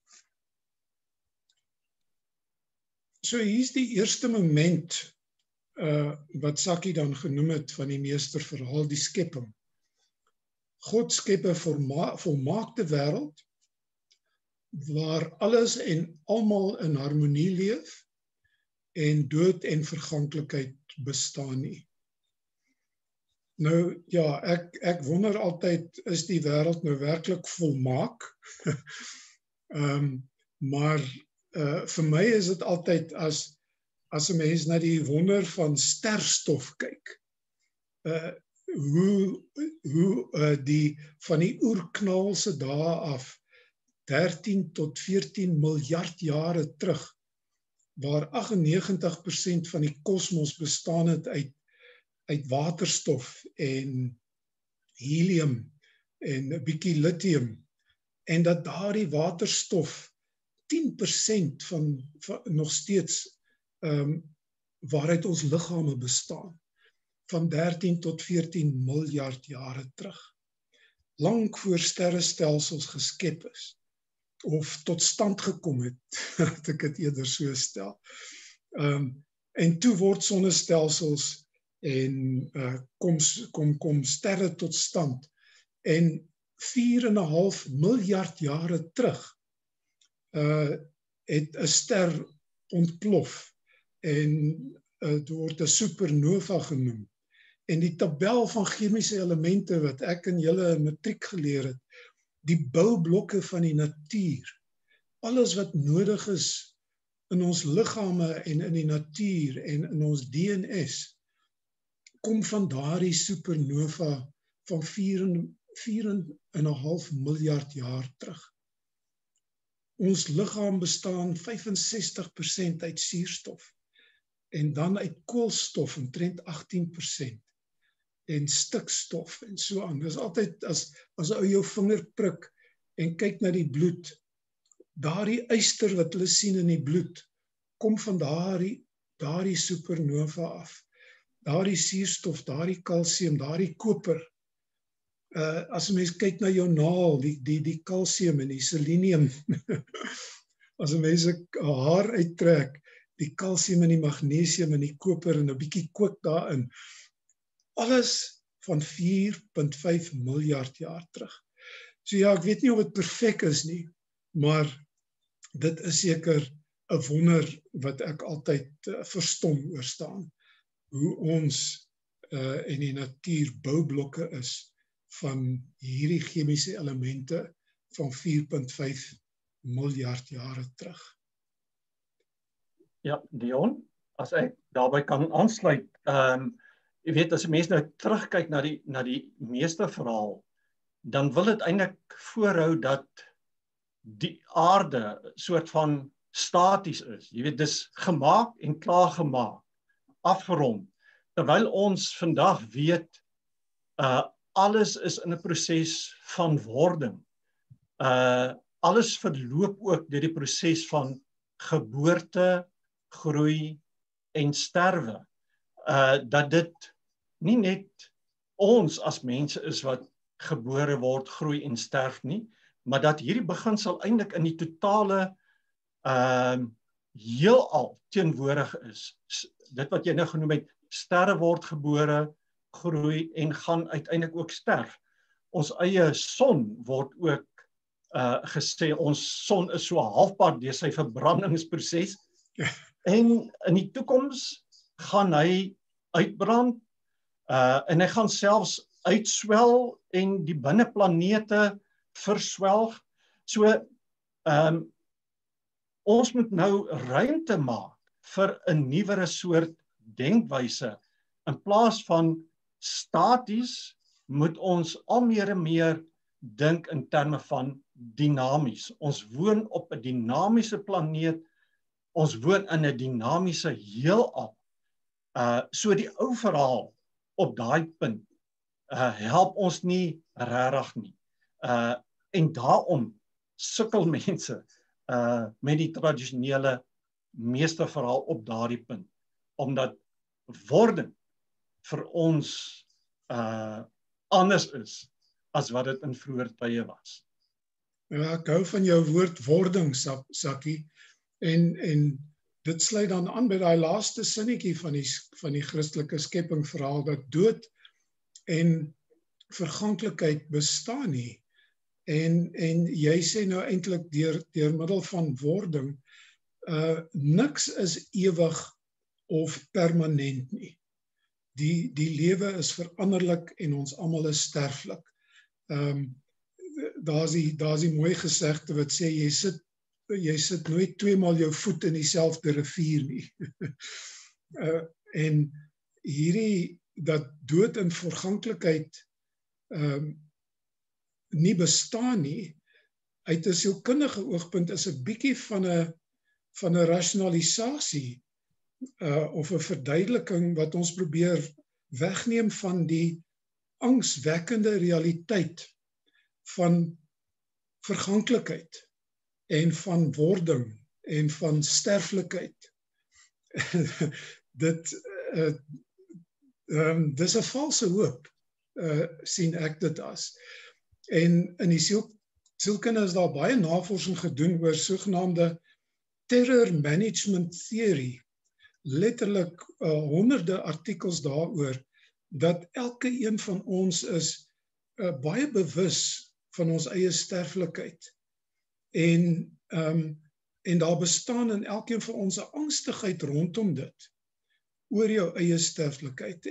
So hier's die eerste moment wat Saki dan genoem het van die meesterverhaal, die skepping. God skep 'n volmaakte wêreld waar alles en almal in harmonie leef en dood en verganklikheid bestaan nie. Nou ja, ek wonder altyd, is die wêreld nou werklik volmaak? Maar vir my is dit altyd as 'n mens na die wonder van sterstof kyk, hoe die van die oerknal se dae af 13 tot 14 miljard jare terug, waar 98% van die kosmos bestaan het uit waterstof en helium en 'n bietjie lithium, en dat daardie waterstof 10% van nog steeds waaruit ons liggame bestaan, van 13 tot 14 miljard jare terug, lank voor sterrestelsels geskep is of tot stand gekom het, dat ek dit eerder so stel. En toe word sonnestelsels en kom sterre tot stand, en 4,5 miljard jare terug het 'n ster ontplof en dit word 'n supernova genoem. En die tabel van chemiese elemente wat ek en julle in matriek geleer het, die boublokke van die natuur, alles wat nodig is in ons liggame en in die natuur en in ons DNS, kom van daardie supernova van 4,5 miljard jaar terug. Ons liggaam bestaan 65% uit suurstof en dan uit koolstof omtrent 18% en stikstof en so aan. Dis altyd as ou jou vinger prik en kyk na die bloed, daardie yster wat hulle sien in die bloed kom van daardie supernova af. Daardie suurstof, daardie kalsium, daardie koper. As 'n mens kyk na jou naal, die kalsium en die selenium, as 'n mens 'n haar uittrek, die kalsium en die magnesium en die koper en 'n bietjie kook daarin, alles van 4,5 miljard jaar terug. So ja, ek weet nie of dit perfek is nie, maar dit is seker 'n wonder wat ek altyd verstom oor staan, hoe ons en die natuur boublokke is van hierdie chemiese elemente van 4,5 miljard jare terug.
Ja, Dion, as ek daarby kan aansluit, jy weet, as 'n mens nou terugkyk na die meesterverhaal, dan wil dit eintlik voorhou dat die aarde soort van staties is. Jy weet, dis gemaak en klaar gemaak, afgerond. Terwyl ons vandag weet, alles is in 'n proses van wording. Alles verloop ook deur die proses van geboorte, groei en sterwe. Dat dit nie net ons as mense is wat gebore word, groei en sterf nie, maar dat hierdie beginsel eintlik in die totale heelal teenwoordig is. Dit wat jy nou genoem het, sterre word gebore, groei en gaan uiteindelik ook sterf. Ons eie son word ook gesê, ons son is so halfpad deur sy verbrandingsproses, en in die toekoms gaan hy uitbrand, en hy gaan selfs uitswel en die binneplanete verswelg. So, ons moet nou ruimte maak vir 'n nuwere soort denkwyse. In plaas van staties moet ons al meer en meer dink in terme van dinamies. Ons woon op 'n dinamiese planeet, ons woon in 'n dinamiese heelal. So die ou verhaal op daai punt help ons nie regtig nie. En daarom sukkel mense met die tradisionele meesterverhaal op daardie punt, omdat wording vir ons anders is as wat dit in vroeër tye was.
Ja, ek hou van jou woord wording, Sakkie, en dit sluit dan aan by daai laaste sinnetjie van die Christelike skeppingsverhaal, dat dood en verganklikheid bestaan nie. En jy sê nou eintlik deur middel van wording, niks is ewig of permanent nie. Die lewe is veranderlik en ons almal is sterflik. Daar's die mooi gesegde wat sê jy sit nooit 2 maal jou voet in dieselfde rivier nie. En hierdie dat dood en verganklikheid nie bestaan nie, uit 'n sielkundige oogpunt is 'n bietjie van 'n rasionalisasie of 'n verduideliking wat ons probeer wegneem van die angswekkende realiteit van verganklikheid en van wording en van sterflikheid. Dis 'n valse hoop, sien ek dit as. En in die sielkunde is daar baie navorsing gedoen oor sogenaamde terror management theory, letterlik honderde artikels daaroor, dat elke een van ons is baie bewus van ons eie sterflikheid. En daar bestaan in elkeen van ons 'n angstigheid rondom dit, oor jou eie sterflikheid.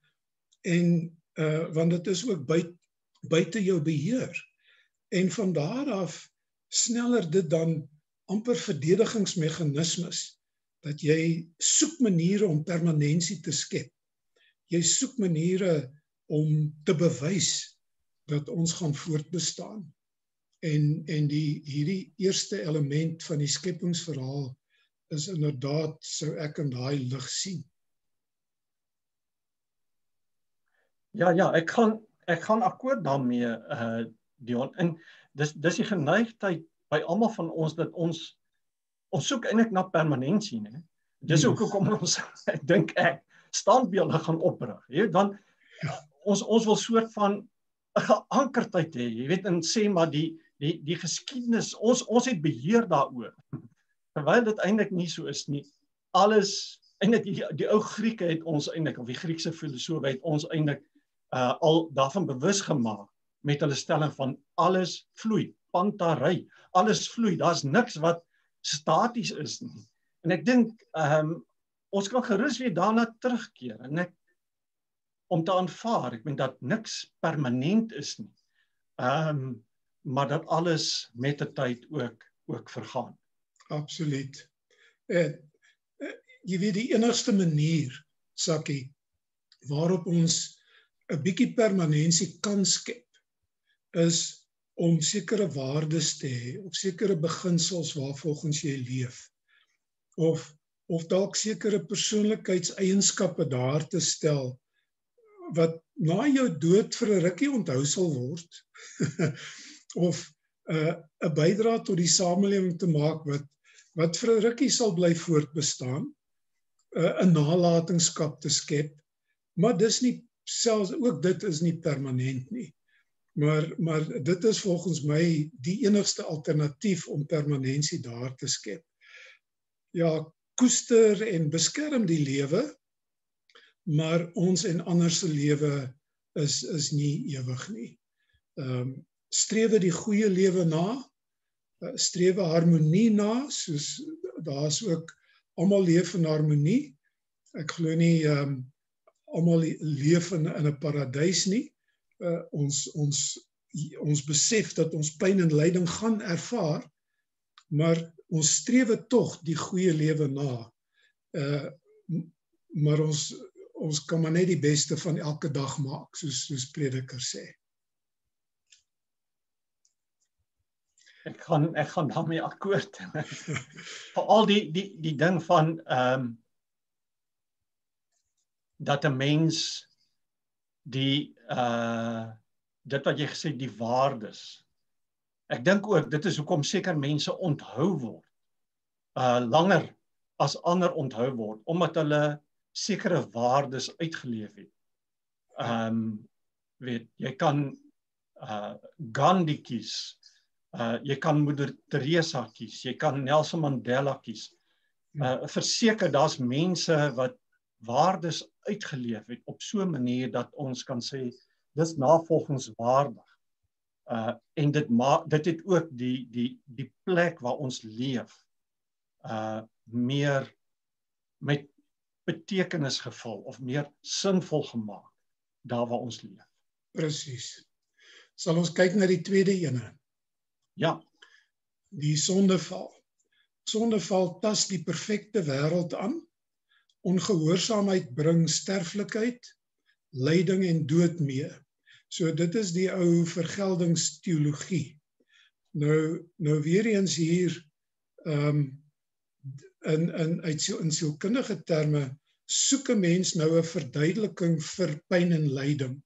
Want dit is ook buite jou beheer. En van daar af sneller dit dan amper verdedigingsmeganismes, dat jy soek maniere om permanensie te skep. Jy soek maniere om te bewys dat ons gaan voortbestaan. En hierdie eerste element van die skepingsverhaal is inderdaad, sou ek in daai lig sien.
Ja, ek gaan akkoord daarmee, Dion. En dis die geneigtheid by almal van ons dat ons soek eintlik na permanensie, né? Dis ook hoekom ons, dink ek, standbeelde gaan oprig. Jy weet, want ons wil soort van 'n geankerdheid hê, jy weet, en sê maar die geskiedenis, ons het beheer daaroor. Terwyl dit eintlik nie so is nie. Alles, eintlik die ou Grieke het ons eintlik, of die Griekse filosofe het ons eintlik al daarvan bewus gemaak met hulle stelling van alles vloei, pantarei, alles vloei, daar's niks wat staties is nie. En ek dink ons kan gerus weer daarna terugkeer en om te aanvaar, ek meen dat niks permanent is nie. Maar dat alles met die tyd ook vergaan.
Absoluut. Jy weet, die enigste manier, Sakkie, waarop ons 'n bietjie permanensie kan skep, is om sekere waardes te hê, of sekere beginsels waarvolgens jy leef, of dalk sekere persoonlikheidseienskappe daar te stel, wat na jou dood vir 'n rukkie onthou sal word, of 'n bydrae tot die samelewing te maak wat vir 'n rukkie sal bly voortbestaan, 'n nalatenskap te skep, maar dis nie selfs ook dit is nie permanent nie. Maar dit is volgens my die enigste alternatief om permanensie daar te skep. Ja, koester en beskerm die lewe, maar ons en ander se lewe is nie ewig nie. Strewe die goeie lewe na, strewe harmonie na, soos daar's ook almal leef in harmonie. Ek glo nie almal leef in 'n paradys nie. Ons besef dat ons pyn en lyding gaan ervaar, maar ons strewe tog die goeie lewe na. Maar ons kan maar net die beste van elke dag maak, soos Prediker sê.
Ek gaan daarmee akkoord. Veral die ding van dat 'n mens dit wat jy gesê, die waardes. Ek dink ook dit is hoekom seker mense onthou word, langer as ander onthou word, omdat hulle sekere waardes uitgeleef het. Weet, jy kan Gandhi kies, jy kan Moeder Teresa kies, jy kan Nelson Mandela kies. verseker daar's mense wat waardes uitgeleef het op so 'n manier dat ons kan sê dis navolgingswaardig. En dit het ook die plek waar ons leef meer met betekenis gevul of meer sinvol gemaak daar waar ons leef.
Presies. Sal ons kyk na die tweede ene,
Ja,
die sondeval. Sondeval tas die perfekte wêreld aan. Ongehoorsaamheid bring sterflikheid, lyding en dood mee. So dit is die ou vergeldingsteologie. Nou weer eens hier in sielkundige terme soek 'n mens nou 'n verduideliking vir pyn en lyding.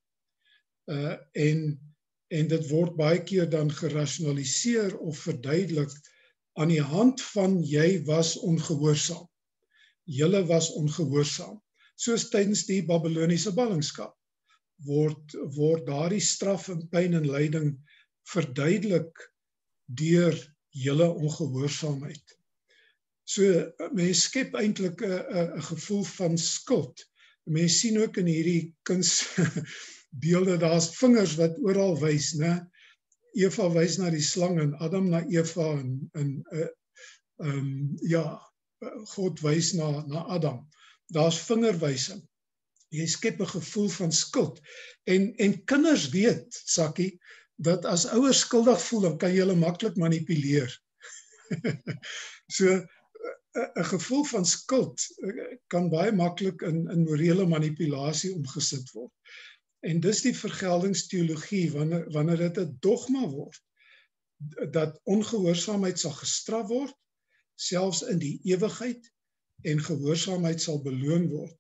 En dit word baie keer dan gerasionaliseer of verduidelik aan die hand van jy was ongehoorsaam. Julle was ongehoorsaam. Soos tydens die Babiloniese ballingskap word daardie straf en pyn en lyding verduidelik deur julle ongehoorsaamheid. So mens skep eintlik 'n gevoel van skuld. Mens sien ook in hierdie kunsbeelde, daar's vingers wat oral wys, né? Eva wys na die slang en Adam na Eva en God wys na Adam. Daar's vingerwysing. Jy skep 'n gevoel van skuld. En kinders weet, Sakkie, dat as ouers skuldig voel, dan kan jy hulle maklik manipuleer. So 'n gevoel van skuld kan baie maklik in morele manipulasie omgesit word. En dis die vergeldingsteologie wanneer dit 'n dogma word dat ongehoorsaamheid sal gestraf word, selfs in die ewigheid, en gehoorsaamheid sal beloon word.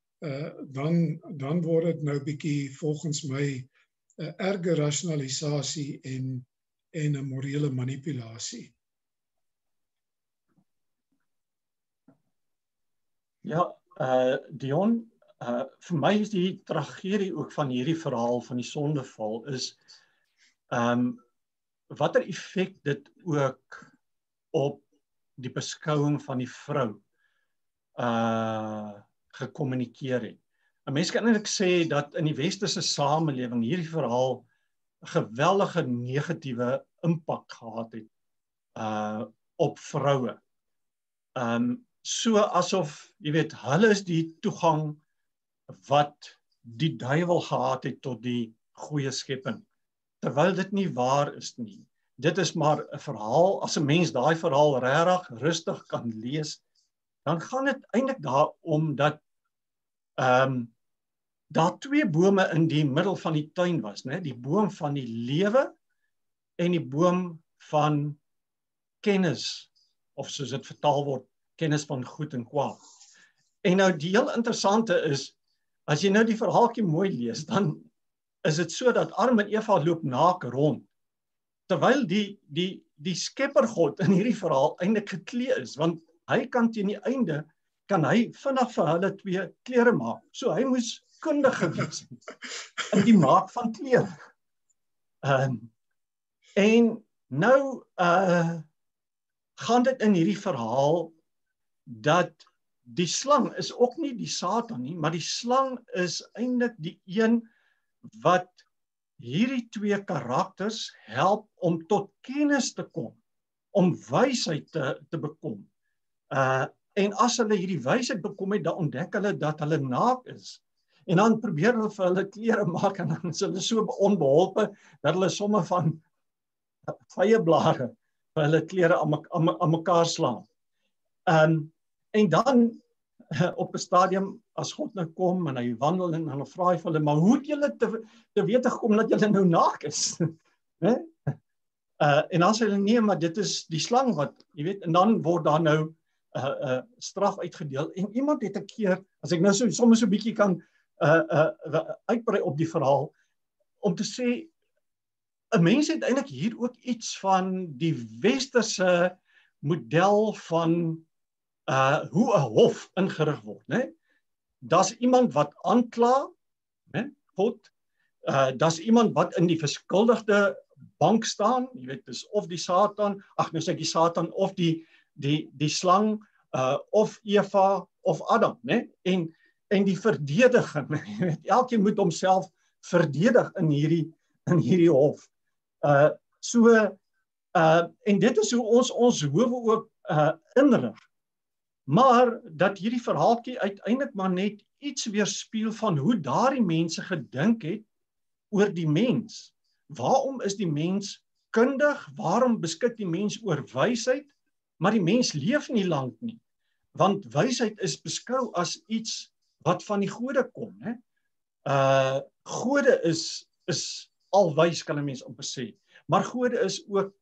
Dan word dit nou bietjie volgens my 'n erge rasionalisasie en 'n morele manipulasie.
Ja, Dion, vir my is die tragedie ook van hierdie verhaal van die sondeval is watter effek dit ook op die beskouing van die vrou gekommunikeer het. 'n Mens kan eintlik sê dat in die westerse samelewing hierdie verhaal 'n geweldige negatiewe impak gehad het op vroue. So asof, jy weet, hulle is die toegang wat die duiwel gehad het tot die goeie skepping, terwyl dit nie waar is nie. Dit is maar 'n verhaal. As 'n mens daai verhaal regtig rustig kan lees, dan gaan dit eintlik daaroor dat daar twee bome in die middel van die tuin was, né? Die boom van die lewe en die boom van kennis, of soos dit vertaal word, kennis van goed en kwaad. En nou die heel interessante is, as jy nou die verhaaltjie mooi lees, dan is dit so dat Adam en Eva loop naak rond, terwyl die skepper God in hierdie verhaal eintlik geklee is, want hy kan teen die einde, kan hy vinnig vir hulle twee klere maak. So hy moes kundig gewees in die maak van klere. En nou gaan dit in hierdie verhaal dat die slang is ook nie die Satan nie, maar die slang is eintlik die een wat hierdie twee karakters help om tot kennis te kom, om wysheid te bekom. En as hulle hierdie wysheid bekom het, dan ontdek hulle dat hulle naak is. En dan probeer hulle vir hulle klere maak en dan is hulle so onbeholpe dat hulle somme van vyeblare vir hulle klere aan mekaar slaan. En dan op 'n stadium, as God nou kom en hy wandel en dan vra hy vir hulle, maar hoe het julle te wete gekom dat julle nou naak is? En dan sê hulle, nee, maar dit is die slang wat, jy weet, en dan word daar nou straf uitgedeel. En iemand het 'n keer, as ek nou soms so 'n bietjie kan uitbrei op die verhaal, om te sê, 'n mens het eintlik hier ook iets van die westerse model van hoe 'n hof ingerig word, né? Daar's iemand wat aankla, né? God. Daar's iemand wat in die verskuldigde bank staan, jy weet, dis of die Satan, nou sê ek die Satan of die slang of Eva of Adam, né? En die verdediging, elkeen moet homself verdedig in hierdie hof. En dit is hoe ons howe ook inrig. Maar dat hierdie verhaaltjie uiteindelik maar net iets weerspieël van hoe daardie mense gedink het oor die mens. Waarom is die mens kundig? Waarom beskik die mens oor wysheid? Maar die mens leef nie lank nie. Want wysheid is beskou as iets wat van die gode kom, né? Gode is alwys, kan 'n mens amper sê. Maar gode is ook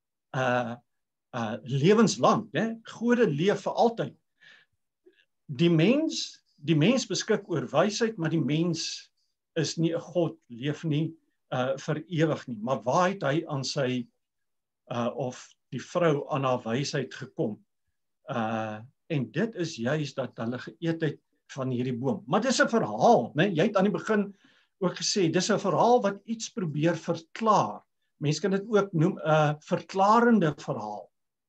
lewenslang, né? Gode leef vir altyd. Die mens beskik oor wysheid, maar die mens is nie 'n God, leef nie vir ewig nie. Maar waar het hy aan sy of die vrou aan haar wysheid gekom? En dit is juis dat hulle geëet het van hierdie boom. Maar dis 'n verhaal, né? Jy het aan die begin ook gesê, dis 'n verhaal wat iets probeer verklaar. Mense kan dit ook noem 'n verklarende verhaal.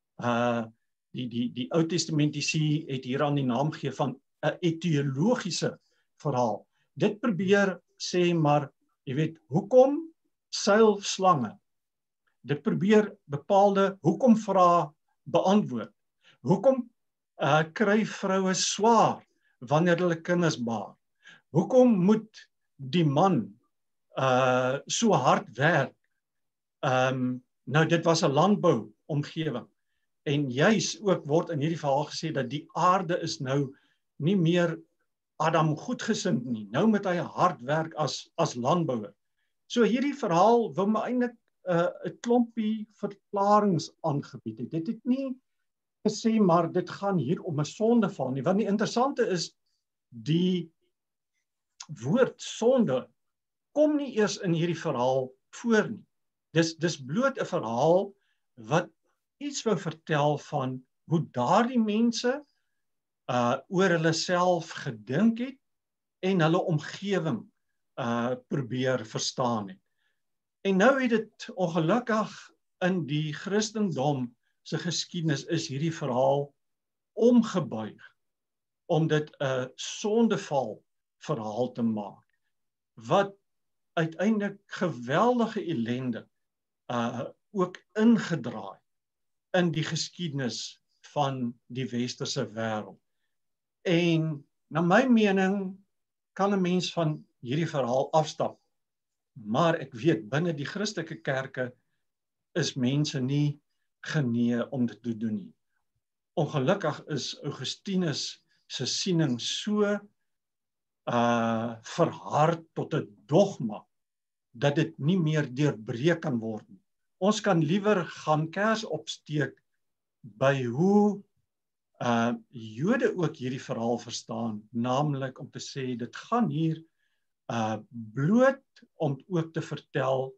Die Ou Testamentici het hier aan die naam gegee van 'n etiologiese verhaal. Dit probeer sê maar, jy weet, hoekom seil slange? Dit probeer bepaalde hoekom vrae beantwoord. Hoekom kry vroue swaar wanneer hulle kinders baar? Hoekom moet die man so hard werk? Nou dit was 'n landbouomgewing. En juis ook word in hierdie verhaal gesê dat die aarde is nou nie meer Adam goedgesind nie. Nou moet hy hard werk as landbouer. So hierdie verhaal wil my eintlik 'n klompie verklaringe aangebied het. Dit het nie gesê maar dit gaan hier om 'n sondeval nie, want die interessante is die woord sonde kom nie eers in hierdie verhaal voor nie. Dis bloot 'n verhaal wat iets wou vertel van hoe daardie mense oor hulle self gedink het en hulle omgewing probeer verstaan het. En nou het dit ongelukkig in die Christendom se geskiedenis is hierdie verhaal omgebuig om dit 'n sondeval verhaal te maak wat uiteindelik geweldige ellende ook ingedraai in die geskiedenis van die westerse wêreld. En na my mening kan 'n mens van hierdie verhaal afstap. Maar ek weet binne die Christelike kerke is mense nie genee om dit te doen nie. Ongelukkig is Augustinus se siening so verhard tot 'n dogma dat dit nie meer deurbreek kan word nie. Ons kan liewer gaan kers opsteek by hoe Jode ook hierdie verhaal verstaan, naamlik om te sê dit gaan hier bloot om ook te vertel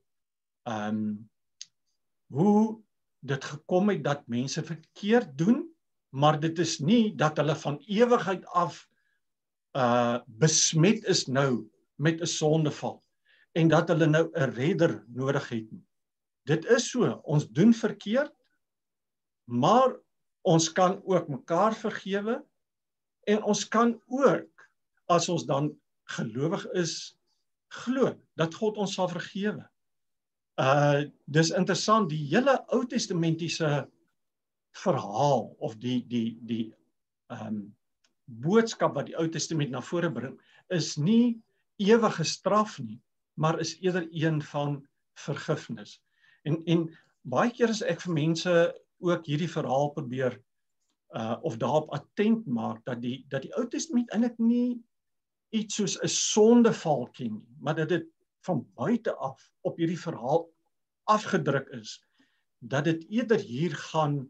hoe dit gekom het dat mense verkeerd doen, maar dit is nie dat hulle van ewigheid af besmet is nou met 'n sondeval en dat hulle nou 'n redder nodig het nie. Dit is so, ons doen verkeerd, maar ons kan ook mekaar vergewe en ons kan ook, as ons dan gelowig is, glo dat God ons sal vergewe. Dis interessant, die hele Ou Testamentiese verhaal of die boodskap wat die Ou Testament na vore bring, is nie ewige straf nie, maar is eerder een van vergifnis. En baie keer as ek vir mense ook hierdie verhaal probeer of daarop attent maak dat die Ou Testament eintlik nie iets soos 'n sondeval ken nie, maar dat dit van buite af op hierdie verhaal afgedruk is, dat dit eerder hier gaan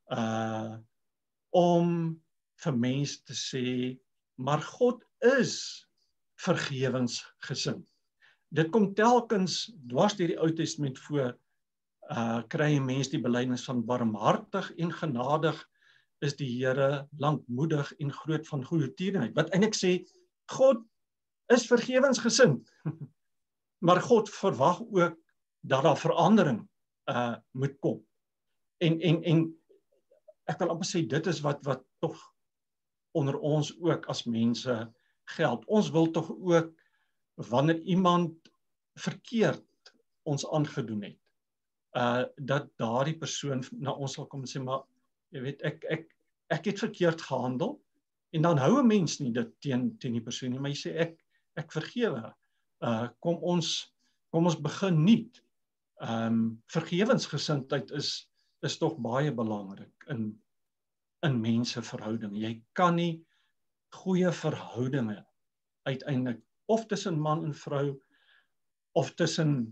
om vir mense te sê, maar God is vergewensgesind. Dit kom telkens dwars deur die Ou Testament voor, kry 'n mens die belydenis van barmhartig en genadig is die Here, lankmoedig en groot van goedertierenheid. Wat eintlik sê, God is vergewensgesind, maar God verwag ook dat daar verandering moet kom. En ek wil amper sê, dit is wat tog onder ons ook as mense geld. Ons wil tog ook, wanneer iemand verkeerd ons aangedoen het, dat daardie persoon na ons sal kom en sê, maar jy weet, ek het verkeerd gehandel, en dan hou 'n mens nie dit teen die persoon nie, maar jy sê, ek vergewe. Kom ons begin nuut. Vergewensgesindheid is tog baie belangrik in menseverhouding. Jy kan nie goeie verhoudinge uiteindelik, of tussen man en vrou, of tussen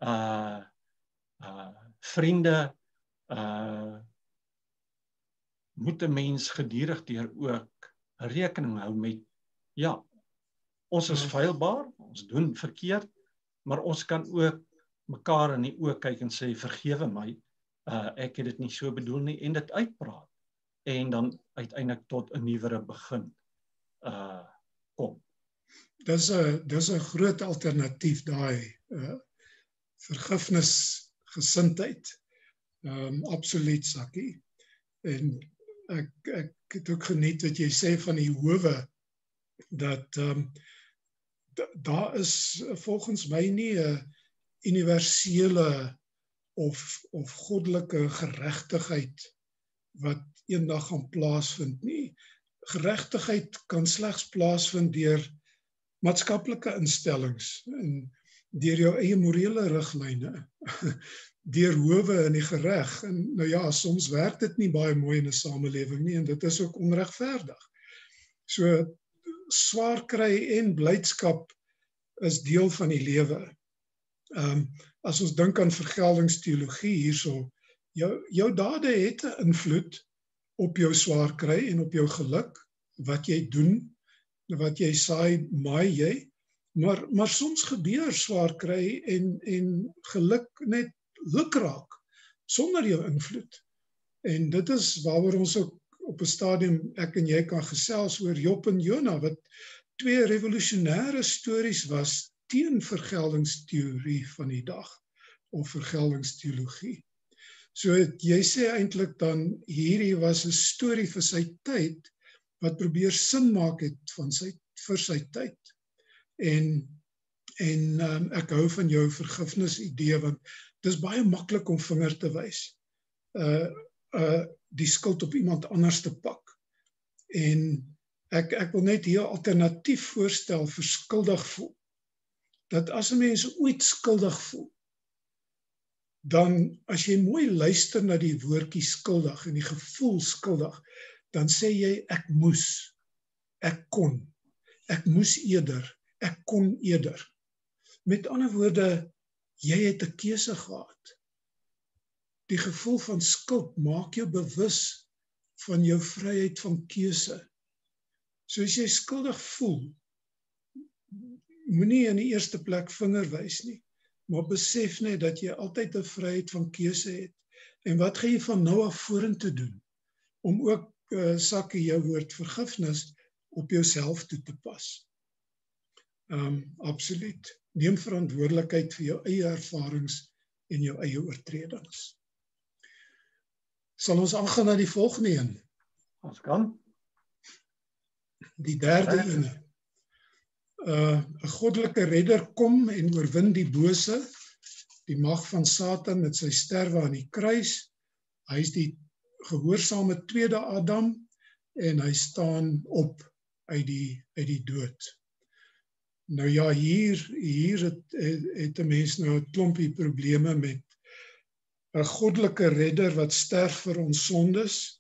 vriende, moet 'n mens gedurig deur ook rekening hou met, ja, ons is feilbaar, ons doen verkeerd, maar ons kan ook mekaar in die oë kyk en sê, vergewe my, ek het dit nie so bedoel nie, en dit uitpraat, en dan uiteindelik tot 'n nuwere begin kom.
Dis 'n groot alternatief, daai vergifnisgesindheid. Absoluut, Sakkie. En ek het ook geniet wat jy sê van die howe, dat daar is volgens my nie 'n universele of goddelike geregtigheid wat eendag gaan plaasvind nie. Geregtigheid kan slegs plaasvind deur maatskaplike instellings en deur jou eie morele riglyne, deur howe in die gereg. En nou ja, soms werk dit nie baie mooi in 'n samelewing nie, en dit is ook onregverdig. So swaar kry en blydskap is deel van die lewe. As ons dink aan vergeldingsteologie hierso, jou dade het 'n invloed op jou swaar kry en op jou geluk, wat jy doen, wat jy saai, maai jy, maar soms gebeur swaar kry en geluk net lukraak, sonder jou invloed. En dit is waaroor ons ook op 'n stadium, ek en jy, kan gesels oor Job en Jona, wat twee revolusionêre stories was teen vergeldingsteorie van die dag, of vergeldingsteologie. So jy sê eintlik dan, hierdie was 'n storie vir sy tyd, wat probeer sin maak het vir sy tyd. En ek hou van jou vergifnis idee, want dit is baie maklik om vinger te wys, die skuld op iemand anders te pak. En ek wil net hier 'n alternatief voorstel vir skuldig voel. Dat as 'n mens ooit skuldig voel, dan as jy mooi luister na die woordjie skuldig en die gevoel skuldig, dan sê jy, ek moes, ek kon, ek moes eerder, ek kon eerder. Met ander woorde, jy het 'n keuse gehad. Die gevoel van skuld maak jou bewus van jou vryheid van keuse. So as jy skuldig voel, moenie in die eerste plek vinger wys nie, maar besef net dat jy altyd 'n vryheid van keuse het. En wat gaan jy van nou af vorentoe doen? Om ook, Sakkie, jou woord vergifnis op jouself toe te pas. Absoluut. Neem verantwoordelikheid vir jou eie ervarings en jou eie oortredings. Sal ons aangaan na die volgende een?
Ons kan.
Die derde ene. 'n goddelike redder kom en oorwin die bose, die mag van Satan met sy sterwe aan die kruis. Hy is die gehoorsame tweede Adam en hy staan op uit die dood. Nou ja, hier het 'n mens nou 'n klompie probleme met 'n goddelike redder wat sterf vir ons sondes.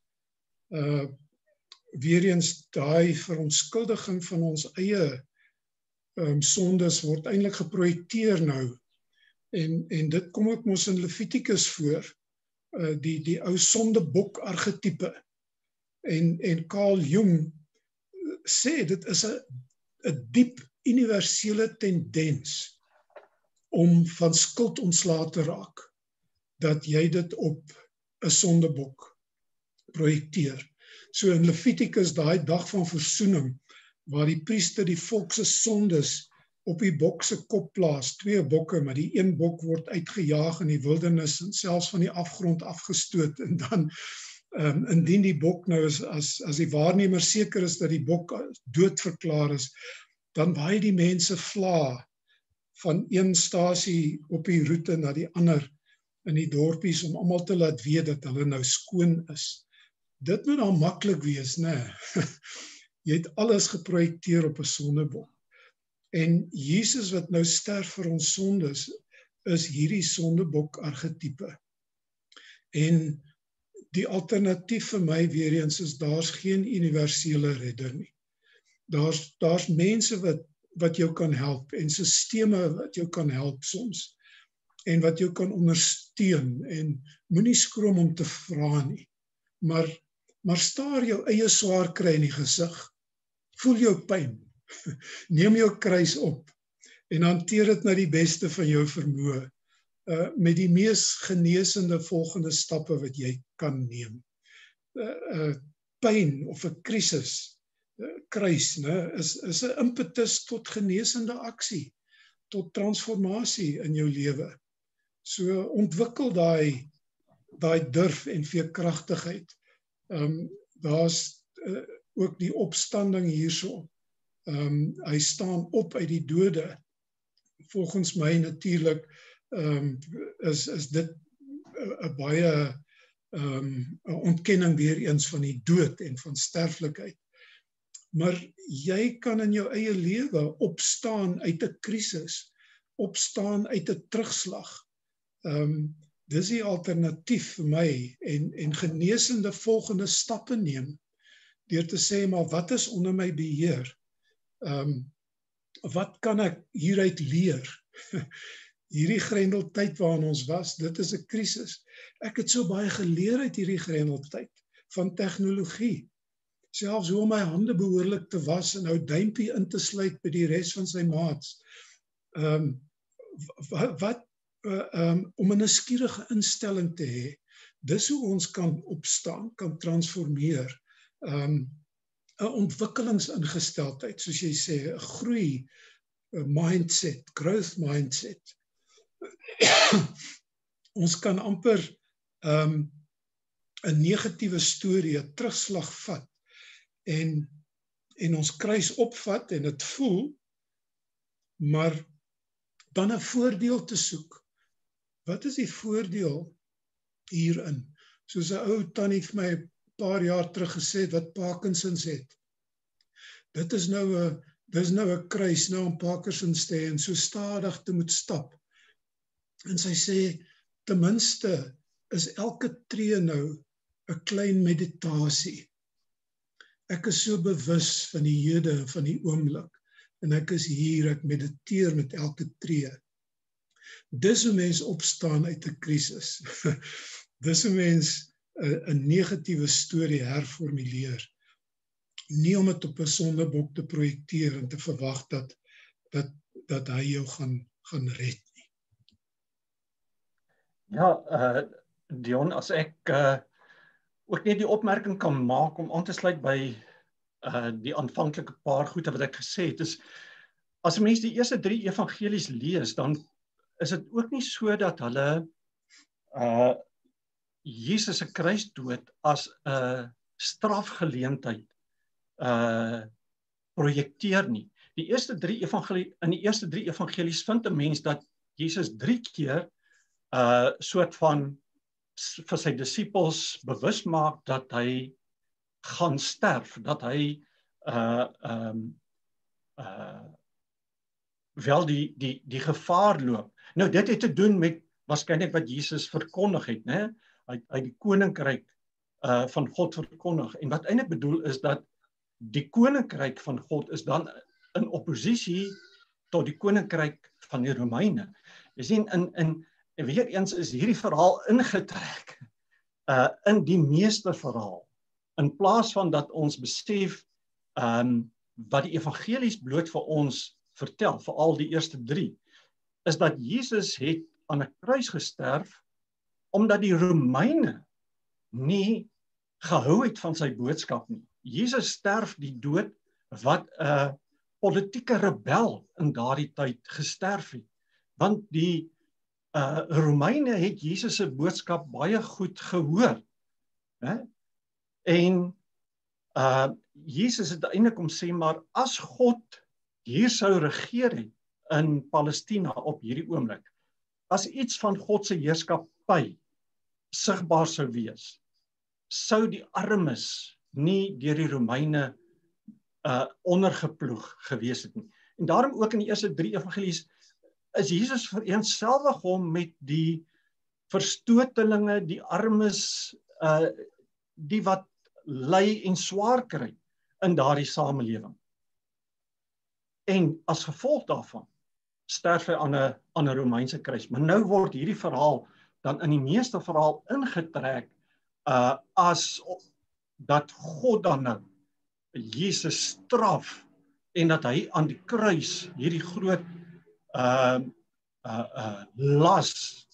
Weer eens daai verontskuldiging van ons eie sondes word eintlik geprojekteer nou. En dit kom ook mos in Levitikus voor, die ou sondebok archetype. En Carl Jung sê dit is 'n diep universele tendens om van skuld ontslae te raak, dat jy dit op 'n sondebok projekteer. So in Levitikus, daai dag van versoening, waar die priester die volk se sondes op die bok se kop plaas, 2 bokke, maar die een bok word uitgejaag in die wildernis en selfs van die afgrond afgestoot, en dan Indien die bok nou as die waarnemer seker is dat die bok dood verklaar is, dan waai die mense vla van een stasie op die roete na die ander in die dorpies om almal te laat weet dat hulle nou skoon is. Dit moet dan maklik wees, né? Jy het alles geprojekteer op 'n sondebok. En Jesus wat nou sterf vir ons sondes, is hierdie sondebok argetipe. En die alternatief vir my weer eens is daar's geen universele redder nie. Daar's mense wat jou kan help en sisteme wat jou kan help soms en wat jou kan ondersteun en moenie skroom om te vra nie. Maar staar jou eie swaar kry in die gesig. Voel jou pyn. Neem jou kruis op en hanteer dit na die beste van jou vermoë. Met die mees genesende volgende stappe wat jy kan neem. Pyn of 'n krisis, kruis, is 'n impetus tot genesende aksie, tot transformasie in jou lewe. So ontwikkel daai durf en veerkragtigheid. Daar's ook die opstanding hierso. Hy staan op uit die dode. Volgens my natuurlik is dit 'n baie 'n ontkenning weer eens van die dood en van sterflikheid. Maar jy kan in jou eie lewe opstaan uit 'n krisis, opstaan uit 'n terugslag. Dis die alternatief vir my en genesende volgende stappe neem deur te sê, maar wat is onder my beheer? Wat kan ek hieruit leer? Hierdie grendeltyd waarin ons was, dit is 'n krisis. Ek het so baie geleer uit hierdie grendeltyd van tegnologie. Selfs hoe om my hande behoorlik te was en ou duimpie in te sluit by die res van sy maats. Om 'n nuuskierige instelling te hê, dis hoe ons kan opstaan, kan transformeer. 'n Ontwikkelingsingesteldheid, soos jy sê, 'n groei mindset, growth mindset. Ons kan amper 'n negatiewe storie, 'n terugslag vat en ons kruis opvat en dit voel, maar dan 'n voordeel te soek. Wat is die voordeel hierin? Soos 'n ou tannie vir my 'n paar jaar terug gesê het wat Parkinsons het. Dit is nou 'n kruis nou om Parkinsons te hê en so stadig te moet stap. En sy sê, ten minste is elke tree nou 'n klein meditasie. Ek is so bewus van die hede en van die oomblik. En ek is hier, ek mediteer met elke tree. Dis hoe mens opstaan uit 'n krisis. Dis hoe mens 'n negatiewe storie herformuleer. Nie om dit op 'n sondebok te projekteer en te verwag dat hy jou gaan red nie.
Ja, Dion, as ek ook net die opmerking kan maak om aan te sluit by die aanvanklike paar goede wat ek gesê het, is as mense die eerste 3 evangelies lees, dan is dit ook nie so dat hulle Jesus se kruisdood as 'n strafgeleentheid projekteer nie. In die eerste 3 evangelies vind 'n mens dat Jesus 3 keer soort van vir sy disippels bewus maak dat hy gaan sterf, dat hy wel die gevaar loop. Nou dit het te doen met waarskynlik wat Jesus verkondig het, né? Hy die koninkryk van God verkondig. En wat eintlik bedoel is dat die koninkryk van God is dan in oppositie tot die koninkryk van die Romeine. Jy sien, in weer eens is hierdie verhaal ingetrek in die meesterverhaal, in plaas van dat ons besef wat die evangelies bloot vir ons vertel, veral die eerste 3, is dat Jesus het aan 'n kruis gesterf omdat die Romeine nie gehou het van sy boodskap nie. Jesus sterf die dood wat 'n politieke rebel in daardie tyd gesterf het. Want die Romeine het Jesus se boodskap baie goed gehoor. En Jesus het eintlik om sê, maar as God hier sou regeer het in Palestina op hierdie oomblik, as iets van God se heerskappy sigbaar sou wees, sou die armes nie deur die Romeine ondergeploeg gewees het nie. En daarom ook in die eerste 3 evangelies is Jesus vereenselwig hom met die verstotelinge, die armes, die wat ly en swaar kry in daardie samelewing. En as gevolg daarvan sterf hy aan 'n Romeinse kruis. Maar nou word hierdie verhaal dan in die meeste verhaal ingetrek as dat God dan nou Jesus straf en dat hy aan die kruis hierdie groot las,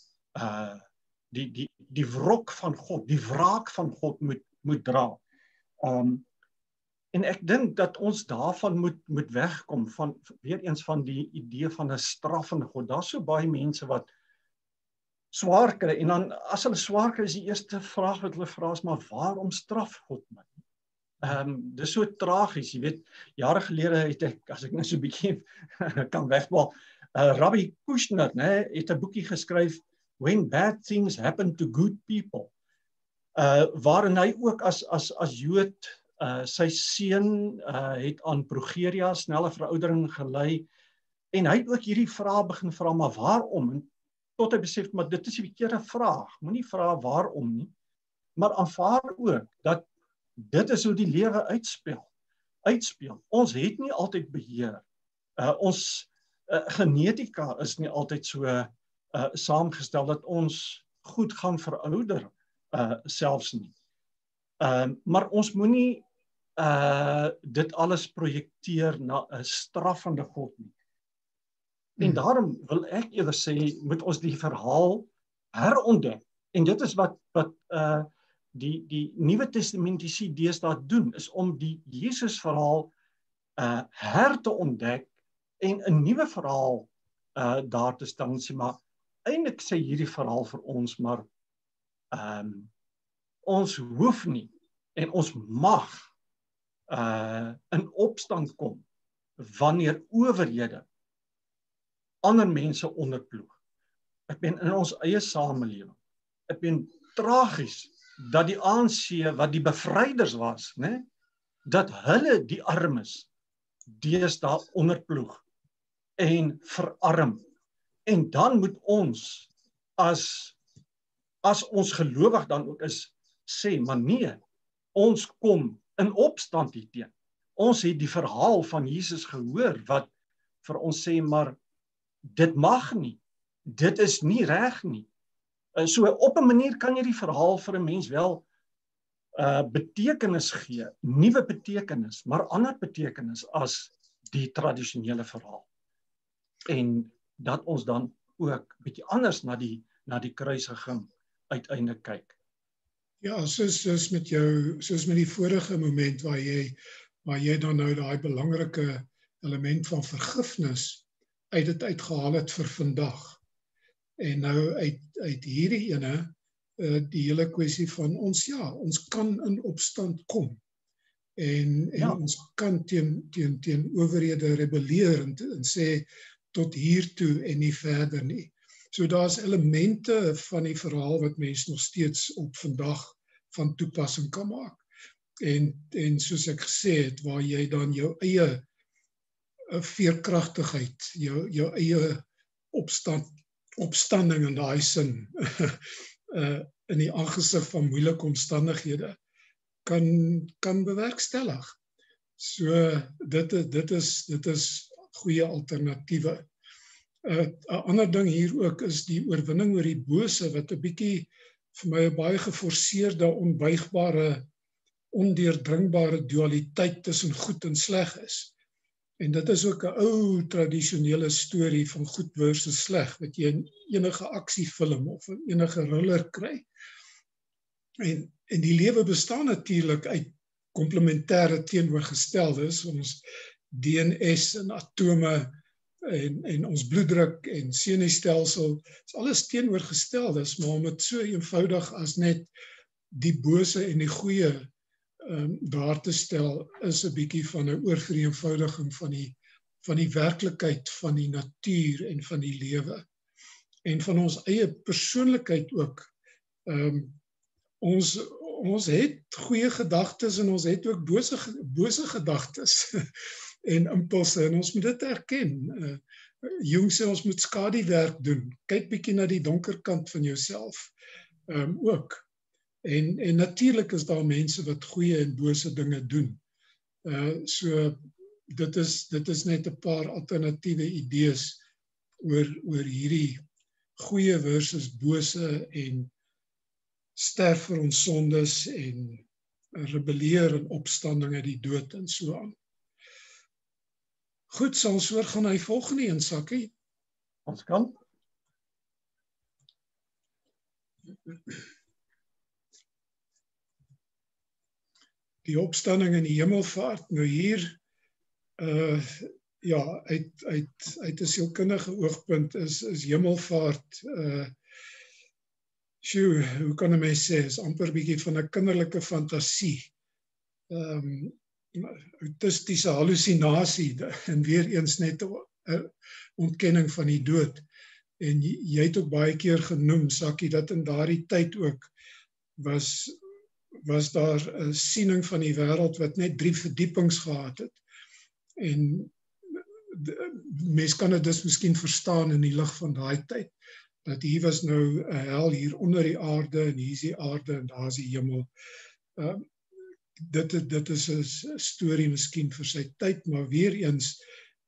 die wrok van God, die wraak van God moet dra. En ek dink dat ons daarvan moet wegkom, van weer eens van die idee van 'n straffende God. Daar's so baie mense wat swaar kry, en dan as hulle swaar kry, is die eerste vraag wat hulle vra is, maar waarom straf God my? Dis so tragies, jy weet, jare gelede het ek, as ek nou so 'n bietjie kan wegval, Rabbi Kushner, het 'n boekie geskryf, When Bad Things Happen to Good People, waarin hy ook as Jood sy seun het aan progeria, snelle veroudering gelei, en hy het ook hierdie vraag begin vra, maar waarom? En tot hy besef, maar dit is die verkeerde vraag, moenie vra waarom nie, maar aanvaar ook dat dit is hoe die lewe uitspeel. Ons het nie altyd beheer. Ons genetika is nie altyd so saamgestel dat ons goed gaan verouder, selfs nie. Maar ons moenie dit alles projekteer na 'n straffende God nie. En daarom wil ek eerder sê, moet ons die verhaal herontdek. En dit is wat die Nuwe Testamentiese deesdae doen, is om die Jesus verhaal her te ontdek en 'n nuwe verhaal daar te stel en sê, maar eintlik sê hierdie verhaal vir ons, maar ons hoef nie en ons mag in opstand kom wanneer owerhede ander mense onderploeg. Ek meen in ons eie samelewing. Ek meen tragies dat die ANC wat die bevryders was, dat hulle die armes deesdae onderploeg en verarm. En dan moet ons as ons gelowig dan ook is, sê, maar nee, ons kom in opstand hierteen. Ons het die verhaal van Jesus gehoor wat vir ons sê, maar dit mag nie, dit is nie reg nie. So op 'n manier kan jy die verhaal vir 'n mens wel betekenis gee, nuwe betekenis, maar ander betekenis as die tradisionele verhaal. En dat ons dan ook bietjie anders na die kruisiging uiteindelik kyk.
Ja, soos met die vorige moment waar jy dan nou daai belangrike element van vergifnis uit dit uitgehaal het vir vandag. En nou uit hierdie ene die hele kwessie van ons kan in opstand kom. En ons kan teen owerhede rebelleer en sê tot hier toe en nie verder nie. So daar's elemente van die verhaal wat mense nog steeds op vandag van toepassing kan maak. En soos ek gesê het, waar jy dan jou eie veerkragtigheid, jou eie opstanding in daai sin in die aangesig van moeilike omstandighede kan bewerkstellig. So dit is goeie alternatiewe. 'n Ander ding hier ook is die oorwinning oor die bose, wat 'n bietjie vir my 'n baie geforseerde, onbuigbare, ondeurdringbare dualiteit tussen goed en sleg is. En dit is ook 'n ou tradisionele storie van goed versus sleg, wat jy in enige aksiefilm of enige thriller kry. En die lewe bestaan natuurlik uit komplementêre teenoorgesteldes, ons DNS en atome en ons bloeddruk en senuistelsel, is alles teenoorgesteldes, maar om dit so eenvoudig as net die bose en die goeie daar te stel is 'n bietjie van 'n oorvereenvoudiging van die werklikheid van die natuur en van die lewe en van ons eie persoonlikheid ook. Ons het goeie gedagtes en ons het ook bose gedagtes en impulse en ons moet dit erken. Jung sê ons moet skaduwerk doen. Kyk bietjie na die donker kant van jouself ook. En natuurlik is daar mense wat goeie en bose dinge doen. So dit is net 'n paar alternatiewe idees oor hierdie goeie versus bose en sterf vir ons sondes en rebelleer en opstanding uit die dood en so aan. Goed, sal ons oorgaan na die volgende een, Sakkie.
Ons kan.
Die opstanding en die hemelvaart. Nou hier, ja, uit 'n sielkundige oogpunt is hemelvaart, hoe kan 'n mens sê, is amper 'n bietjie van 'n kinderlike fantasie. Autistiese hallusinasie en weer eens net 'n ontkenning van die dood. En jy het ook baie keer genoem, Sakkie, dat in daardie tyd ook was daar 'n siening van die wêreld wat net 3 verdiepings gehad het. En mens kan dit dus miskien verstaan in die lig van daai tyd, dat hier was nou 'n hel hier onder die aarde en hier is die aarde en daar is die hemel. Dit is 'n storie miskien vir sy tyd, maar weer eens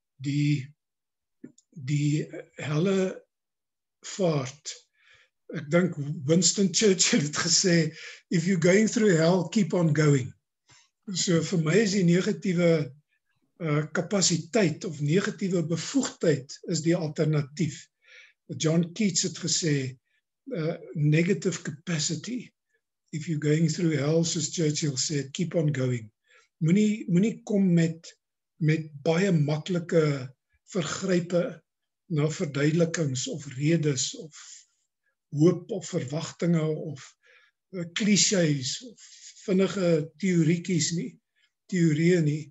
die helle vaart. Ek dink Winston Churchill het gesê, if you're going through hell, keep on going. So vir my is die negatiewe kapasiteit of negatiewe bevoegdheid is die alternatief. John Keats het gesê, negative capacity. If you're going through hell, soos Churchill said, keep on going. Moenie kom met baie maklike vergrype na verduidelikings of redes of hoop of verwagtinge of clichés of vinnige teorieë nie.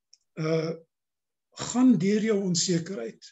Gaan deur jou onsekerheid.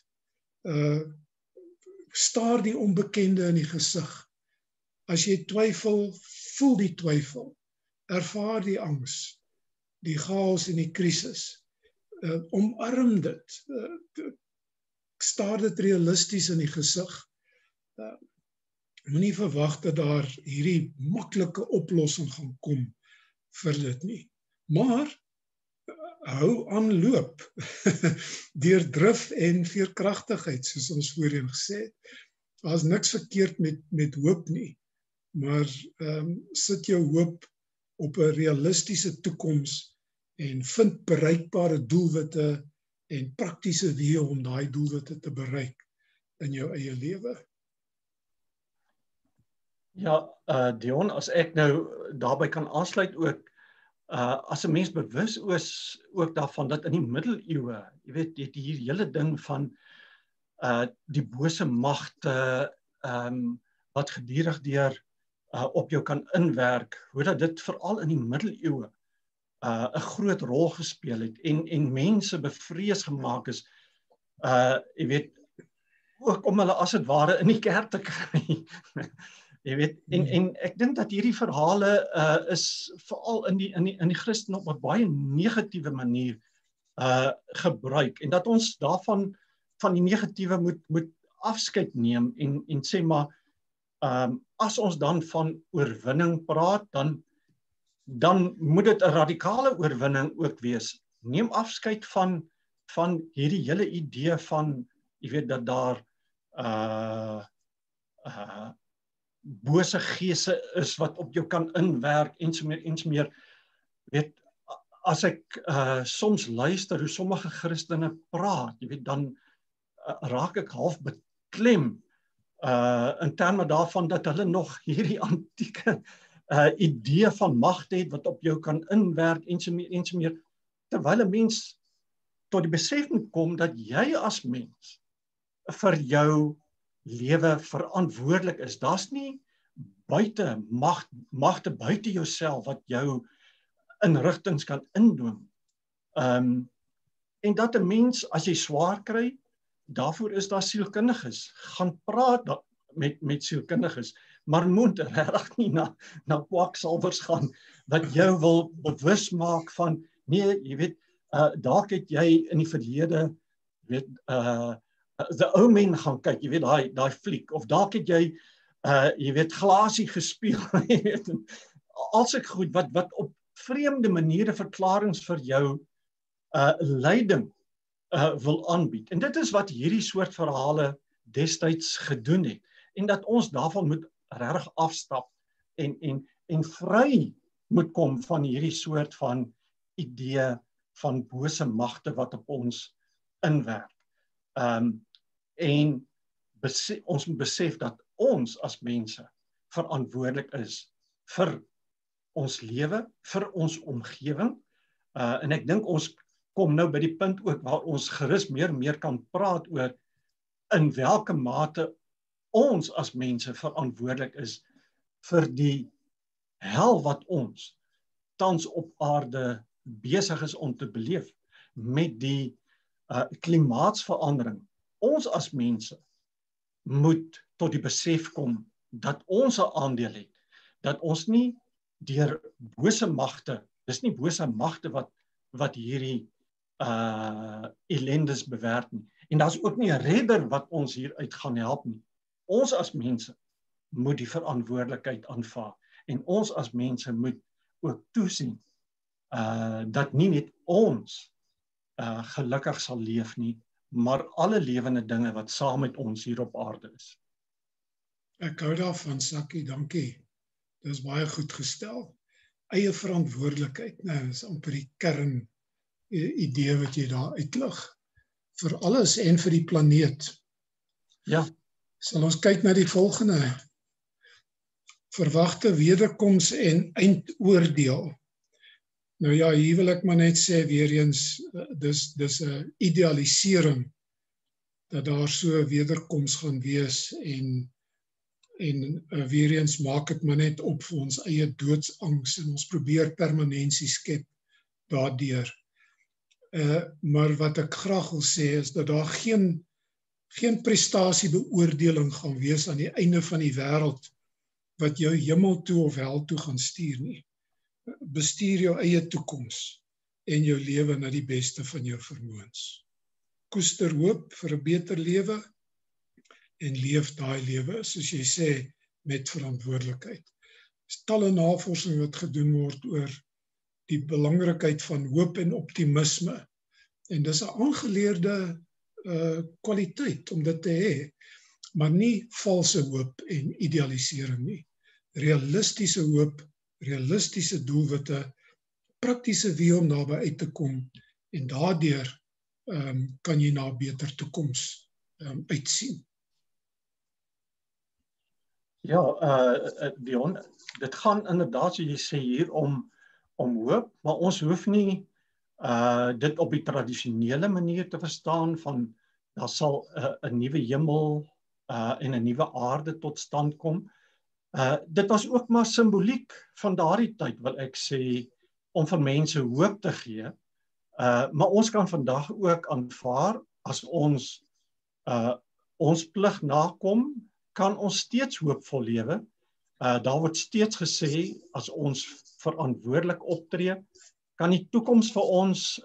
Staar die onbekende in die gesig. As jy twyfel, voel die twyfel. Ervaar die angs, die chaos en die krisis. Omarm dit. Staar dit realisties in die gesig. Moenie verwag dat daar hierdie maklike oplossing gaan kom vir dit nie. Maar hou aan loop deur drif en veerkragtigheid, soos ons voorheen gesê het. Daar is niks verkeerd met hoop nie, maar sit jou hoop op 'n realistiese toekoms en vind bereikbare doelwitte en praktiese weë om daai doelwitte te bereik in jou eie lewe.
Ja, Dion, as ek nou daarby kan aansluit ook, as 'n mens bewus is ook daarvan dat in die middeleeue, jy weet, dit hier hele ding van die bose magte wat gedurig deur op jou kan inwerk, hoe dat dit veral in die middeleeue 'n groot rol gespeel het en mense bevrees gemaak is, jy weet, ook om hulle as dit ware in die kerk te kry. Jy weet, en ek dink dat hierdie verhale is veral in die Christen op 'n baie negatiewe manier gebruik en dat ons daarvan van die negatiewe moet afskeid neem en sê maar as ons dan van oorwinning praat, dan moet dit 'n radikale oorwinning ook wees. Neem afskeid van hierdie hele idee van, jy weet, dat daar bose geese is wat op jou kan inwerk en so meer. Weet, as ek soms luister hoe sommige Christene praat, jy weet, dan raak ek half beklem in terme daarvan dat hulle nog hierdie antieke idee van mag het wat op jou kan inwerk en so meer, terwyl 'n mens tot die besef moet kom dat jy as mens vir jou lewe verantwoordelik is. Daar's nie magte buite jouself wat jou inrigtings kan indoom. En dat 'n mens, as jy swaar kry, daarvoor is daar sielkundiges. Gaan praat met sielkundiges, maar moet regtig nie na kwaksalvers gaan wat jou wil bewus maak van nee, jy weet, dalk het jy in die verlede weet The Omen gaan kyk, jy weet daai fliek, of dalk het jy jy weet glasie gespeel, jy weet, als ek goed wat op vreemde maniere verklaringe vir jou lyding wil aanbied. En dit is wat hierdie soort verhale destyds gedoen het. En dat ons daarvan moet regtig afstap en vry moet kom van hierdie soort van idee van bose magte wat op ons inwerk. En ons moet besef dat ons as mense verantwoordelik is vir ons lewe, vir ons omgewing. En ek dink ons kom nou by die punt ook waar ons gerus meer kan praat oor in watter mate ons as mense verantwoordelik is vir die hel wat ons tans op aarde besig is om te beleef met die klimaatsverandering. Ons as mense moet tot die besef kom dat ons 'n aandeel het, dat ons nie deur bose magte, dis nie bose magte wat hierdie ellendes bewerk nie. En daar's ook nie 'n redder wat ons hieruit gaan help nie. Ons as mense moet die verantwoordelikheid aanvaar en ons as mense moet ook toesien dat nie net ons gelukkig sal leef nie, maar alle lewende dinge wat saam met ons hier op aarde is.
Ek hou daarvan, Sakkie, dankie. Dis baie goed gestel. Eie verantwoordelikheid, nou, is amper die kern idee wat jy daar uitlig. Vir alles en vir die planeet.
Ja.
Sal ons kyk na die volgende. Verwagte wederkoms en eindoordeel. Nou ja, hier wil ek maar net sê weer eens, dis 'n idealisering dat daar so 'n wederkoms gaan wees en weer eens maak dit maar net op vir ons eie doodsangs en ons probeer permanensie skep daardeur. Maar wat ek graag wil sê is dat daar geen prestasiebeoordeling gaan wees aan die einde van die wêreld wat jou hemel toe of hel toe gaan stuur nie. Bestuur jou eie toekoms en jou lewe na die beste van jou vermoëns. Koester hoop vir 'n beter lewe en leef daai lewe, soos jy sê, met verantwoordelikheid. Daar's talle navorsing wat gedoen word oor die belangrikheid van hoop en optimisme. En dis 'n aangeleerde kwaliteit om dit te hê, maar nie valse hoop en idealisering nie. Realistiese hoop, realistiese doelwitte, praktiese wie om daarby uit te kom en daardeur kan jy na 'n beter toekoms uitsien.
Ja, Dion, dit gaan inderdaad, soos jy sê hier, om hoop, maar ons hoef nie dit op die tradisionele manier te verstaan van daar sal 'n nuwe hemel en 'n nuwe aarde tot stand kom. Dit was ook maar simboliek van daardie tyd, wil ek sê, om vir mense hoop te gee. Maar ons kan vandag ook aanvaar, as ons plig nakom, kan ons steeds hoopvol lewe. Daar word steeds gesê, as ons verantwoordelik optree, kan die toekoms vir ons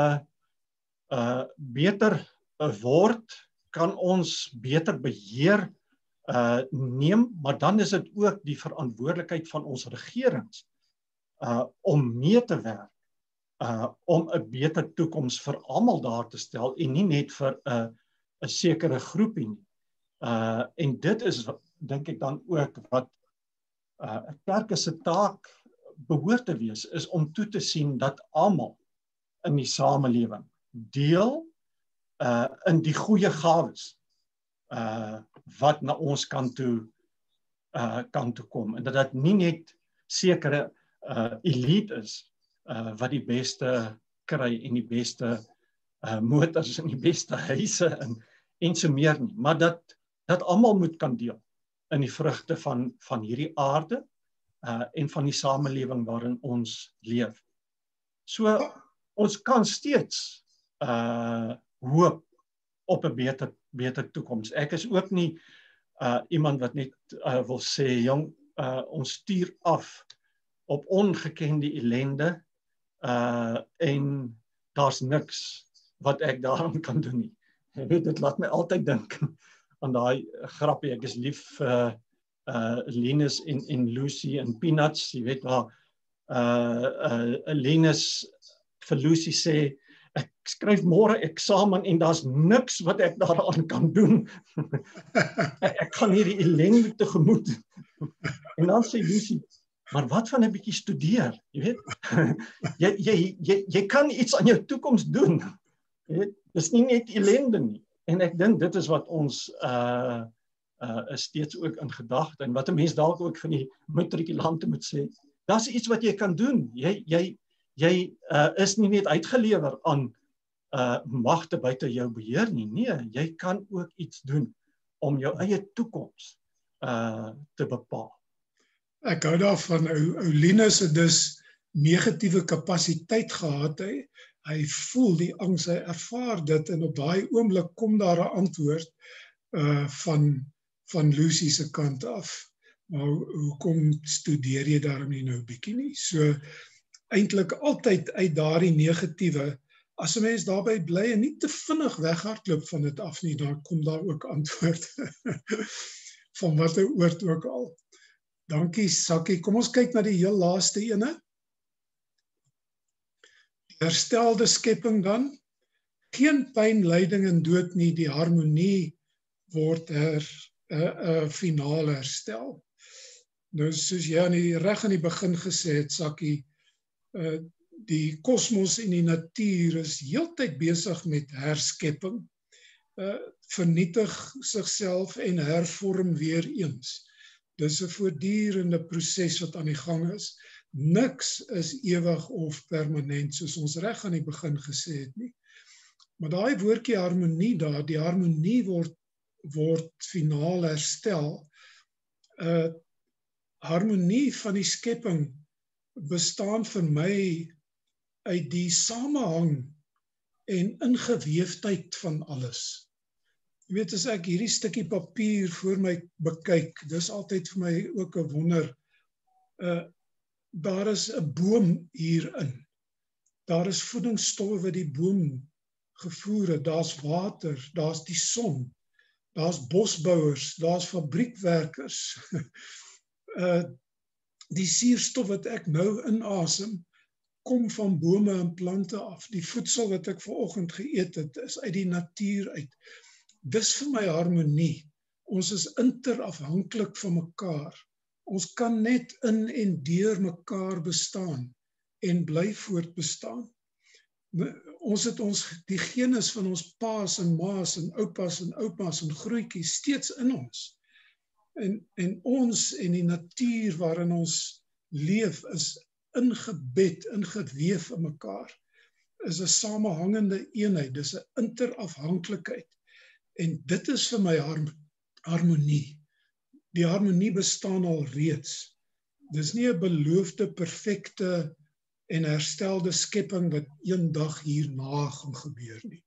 beter word, kan ons beter beheer neem, maar dan is dit ook die verantwoordelikheid van ons regerings om mee te werk, om 'n beter toekoms vir almal daar te stel en nie net vir 'n sekere groepie nie. En dit is, dink ek dan ook, wat 'n kerk se taak behoort te wees, is om toe te sien dat almal in die samelewing deel in die goeie gawes wat na ons kant toe kom, en dat dit nie net sekere elite is wat die beste kry en die beste motors en die beste huise en so meer nie, maar dat almal moet kan deel in die vrugte van hierdie aarde en van die samelewing waarin ons leef. So ons kan steeds hoop op 'n beter toekoms. Ek is ook nie iemand wat net wil sê, jong, ons stuur af op ongekende ellende en daar's niks wat ek daaraan kan doen nie. Jy weet, dit laat my altyd dink aan daai grappie, ek is lief vir Linus en Lucy en Peanuts, jy weet waar Linus vir Lucy sê, ek skryf môre eksamen en daar's niks wat ek daaraan kan doen. Ek gaan hierdie ellende tegemoet. En dan sê Lucy, maar wat van 'n bietjie studeer, jy weet? Jy kan iets aan jou toekoms doen. Jy weet, dis nie net ellende nie. En ek dink dit is wat ons is steeds ook in gedagte en wat 'n mens dalk ook van die matrikulante moet sê. Daar's iets wat jy kan doen. Jy is nie net uitgelewer aan magte buite jou beheer nie. Nee, jy kan ook iets doen om jou eie toekoms te bepaal.
Ek hou daarvan, ou Linus het dus negatiewe kapasiteit gehad. Hy voel die angs, hy ervaar dit en op daai oomblik kom daar 'n antwoord van Lucy se kant af. Maar hoekom studeer jy daarom nie nou bietjie nie? So eintlik altyd uit daardie negatiewe, as 'n mens daarby bly en nie te vinnig weghardloop van dit af nie, dan kom daar ook antwoord van watter oord ook al. Dankie Sakkie. Kom ons kyk na die heel laaste ene. Die herstelde skepping dan. Geen pyn, lyding en dood nie, die harmonie word finaal herstel. Nou soos jy reg aan die begin gesê het, Sakkie, die kosmos en die natuur is heeltyd besig met herskepping, vernietig sigself en hervorm weer eens. Dis 'n voortdurende proses wat aan die gang is. Niks is ewig of permanent, soos ons reg aan die begin gesê het nie. Maar daai woordjie harmonie daar, die harmonie word finaal herstel. Harmonie van die skepping bestaan vir my uit die samehang en ingeweefdheid van alles. Jy weet, as ek hierdie stukkie papier voor my bekyk, dis altyd vir my ook 'n wonder. Daar is 'n boom hierin. Daar is voedingsstowwe wat die boom gevoer het. Daar's water, daar's die son, daar's bosbouers, daar's fabriekwerkers. Die suurstof wat ek nou inasem, kom van bome en plante af. Die voedsel wat ek vanoggend geëet het, is uit die natuur uit. Dis vir my harmonie. Ons is interafhanklik van mekaar. Ons kan net in en deur mekaar bestaan en bly voortbestaan. Ons het die genes van ons paas en maas en oupas en oumas en grootjies steeds in ons. En ons en die natuur waarin ons leef is ingebed, ingeweef in mekaar. Is 'n samehangende eenheid, dis 'n interafhanklikheid. En dit is vir my harmonie. Die harmonie bestaan al reeds. Dis nie 'n beloofde, perfekte en herstelde skepping wat eendag hierna gaan gebeur nie.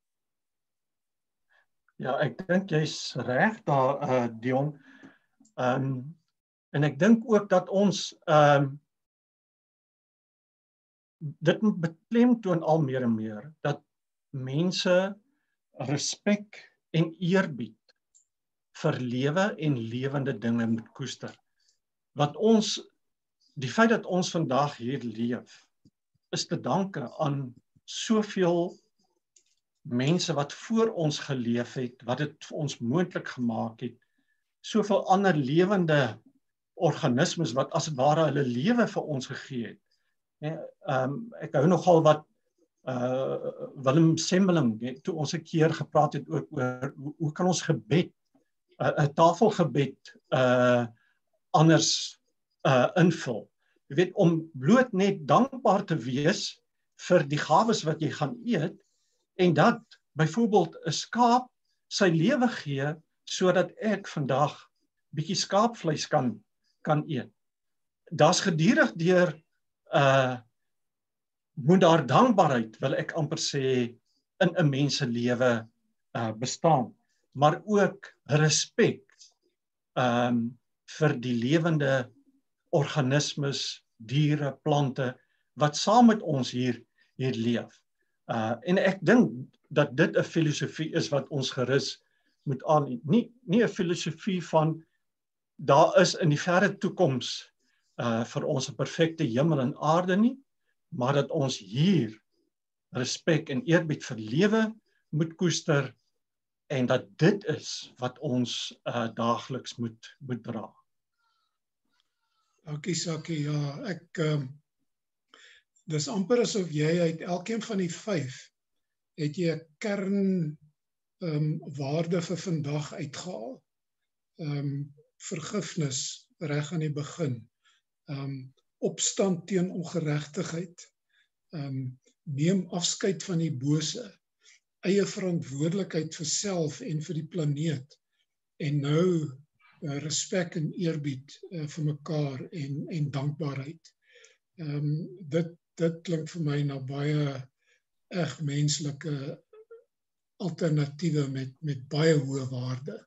Ja, ek dink jy's reg daar, Dion. En ek dink ook dat ons dit moet beklemtoon al meer en meer, dat mense respek en eerbied vir lewe en lewende dinge moet koester. Die feit dat ons vandag hier leef, is te danke aan soveel mense wat voor ons geleef het, wat dit vir ons moontlik gemaak het, soveel ander lewende organismes wat as het ware hulle lewe vir ons gegee het. Ek hou nogal wat Willem Semmeling, toe ons 'n keer gepraat het ook oor hoe kan ons gebed, 'n tafelgebed anders invul. Jy weet, om bloot net dankbaar te wees vir die gawes wat jy gaan eet, en dat byvoorbeeld 'n skaap sy lewe gee, sodat ek vandag bietjie skaapvleis kan eet. Daar's gedurig deur moet daar dankbaarheid, wil ek amper sê, in 'n mens se lewe bestaan, maar ook respek vir die lewende organismes, diere, plante wat saam met ons hier leef. En ek dink dat dit 'n filosofie is wat ons gerus moet aan, nie 'n filosofie van daar is in die verre toekoms vir ons 'n perfekte hemel en aarde nie, maar dat ons hier respek en eerbied vir lewe moet koester en dat dit is wat ons daagliks moet dra.
Dankie Sakkie, ja, dis amper asof jy uit elkeen van die 5 het jy 'n kern waarde vir vandag uitgehaal. Vergifnis reg aan die begin. Opstand teen ongeregtigheid. Neem afskeid van die bose. Eie verantwoordelikheid vir self en vir die planeet. En nou respek en eerbied vir mekaar en dankbaarheid. Dit klink vir my na baie reg menslike alternatiewe met baie hoë waarde.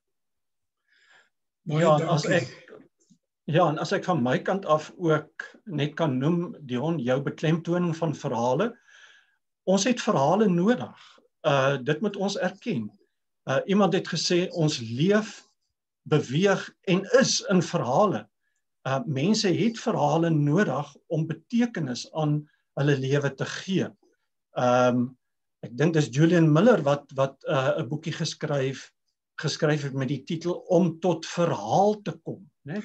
En as ek van my kant af ook net kan noem, Dion, jou beklemtoning van verhale. Ons het verhale nodig. Dit moet ons erken. Iemand het gesê ons leef, beweeg en is in verhale. Mense het verhale nodig om betekenis aan hulle lewe te gee. Ek dink dis Julian Miller wat 'n boekie geskryf het met die titel Om tot verhaal te kom, né?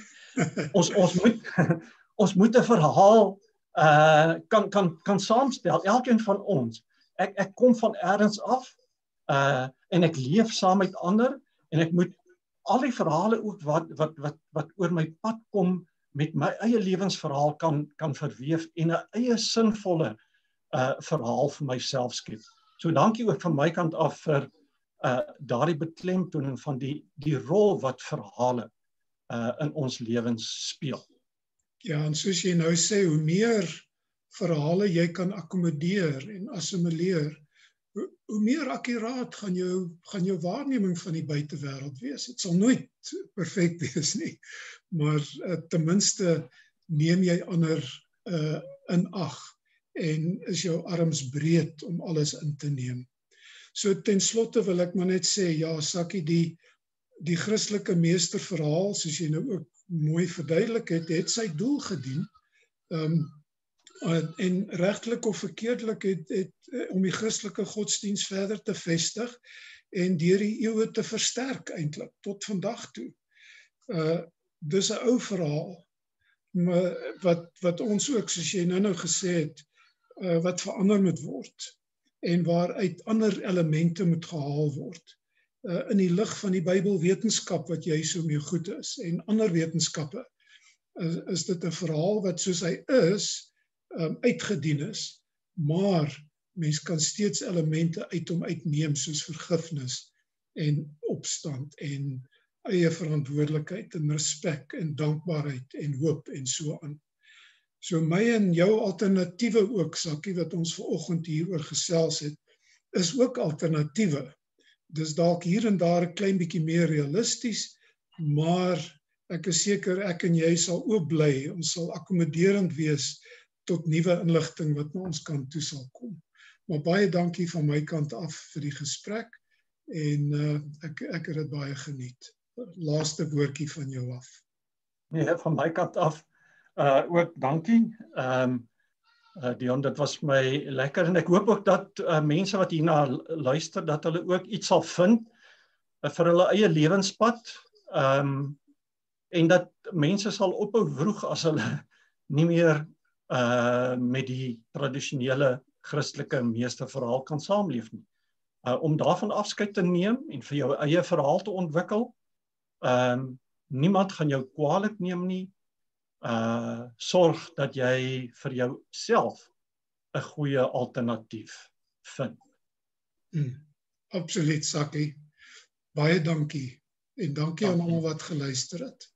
Ons moet 'n verhaal kan saamstel, elkeen van ons. Ek kom van ergens af en ek leef saam met ander en ek moet al die verhale ook wat oor my pad kom met my eie lewensverhaal kan verweef en 'n eie sinvolle verhaal vir myself skep. So dankie ook van my kant af vir daardie beklemtoning van die rol wat verhale in ons lewens speel.
Ja, en soos jy nou sê, hoe meer verhale jy kan akkommodeer en assimileer, hoe meer akkuraat gaan jou waarneming van die buitewêreld wees. Dit sal nooit perfek wees nie, maar ten minste neem jy ander in ag en is jou arms breed om alles in te neem. So ten slotte wil ek maar net sê, ja, Sakkie, die Christelike meesterverhaal, soos jy nou ook mooi verduidelik het sy doel gedien. En regtelik of verkeerdelik het om die Christelike godsdiens verder te vestig en deur die eeue te versterk eintlik tot vandag toe. Dis 'n ou verhaal, maar wat ons ook, soos jy nou gesê het, wat verander moet word en waaruit ander elemente moet gehaal word. In die lig van die Bybelwetenskap wat jy so mee goed is en ander wetenskappe, is dit 'n verhaal wat soos hy is, uitgedien is, maar mens kan steeds elemente uit hom uitneem soos vergifnis en opstand en eie verantwoordelikheid en respek en dankbaarheid en hoop en so aan. So my en jou alternatiewe ook, Sakkie, wat ons vanoggend hieroor gesels het, is ook alternatiewe. Dis dalk hier en daar 'n klein bietjie meer realisties, maar ek is seker ek en jy sal ook bly, ons sal akkommoderend wees tot nuwe inligting wat na ons kant toe sal kom. Maar baie dankie van my kant af vir die gesprek en ek het dit baie geniet. Laaste woordjie van jou af.
Nee, van my kant af ook dankie. Dion, dit was my lekker en ek hoop ook dat mense wat hierna luister, dat hulle ook iets sal vind vir hulle eie lewenspad en dat mense sal ophou vroeg as hulle nie meer met die tradisionele Christelike meesterverhaal kan saamleef nie. Om daarvan afskeid te neem en vir jou eie verhaal te ontwikkel. Niemand gaan jou kwaadlik neem nie. Sorg dat jy vir jouself 'n goeie alternatief vind.
Absoluut, Sakkie. Baie dankie en dankie aan almal wat geluister het.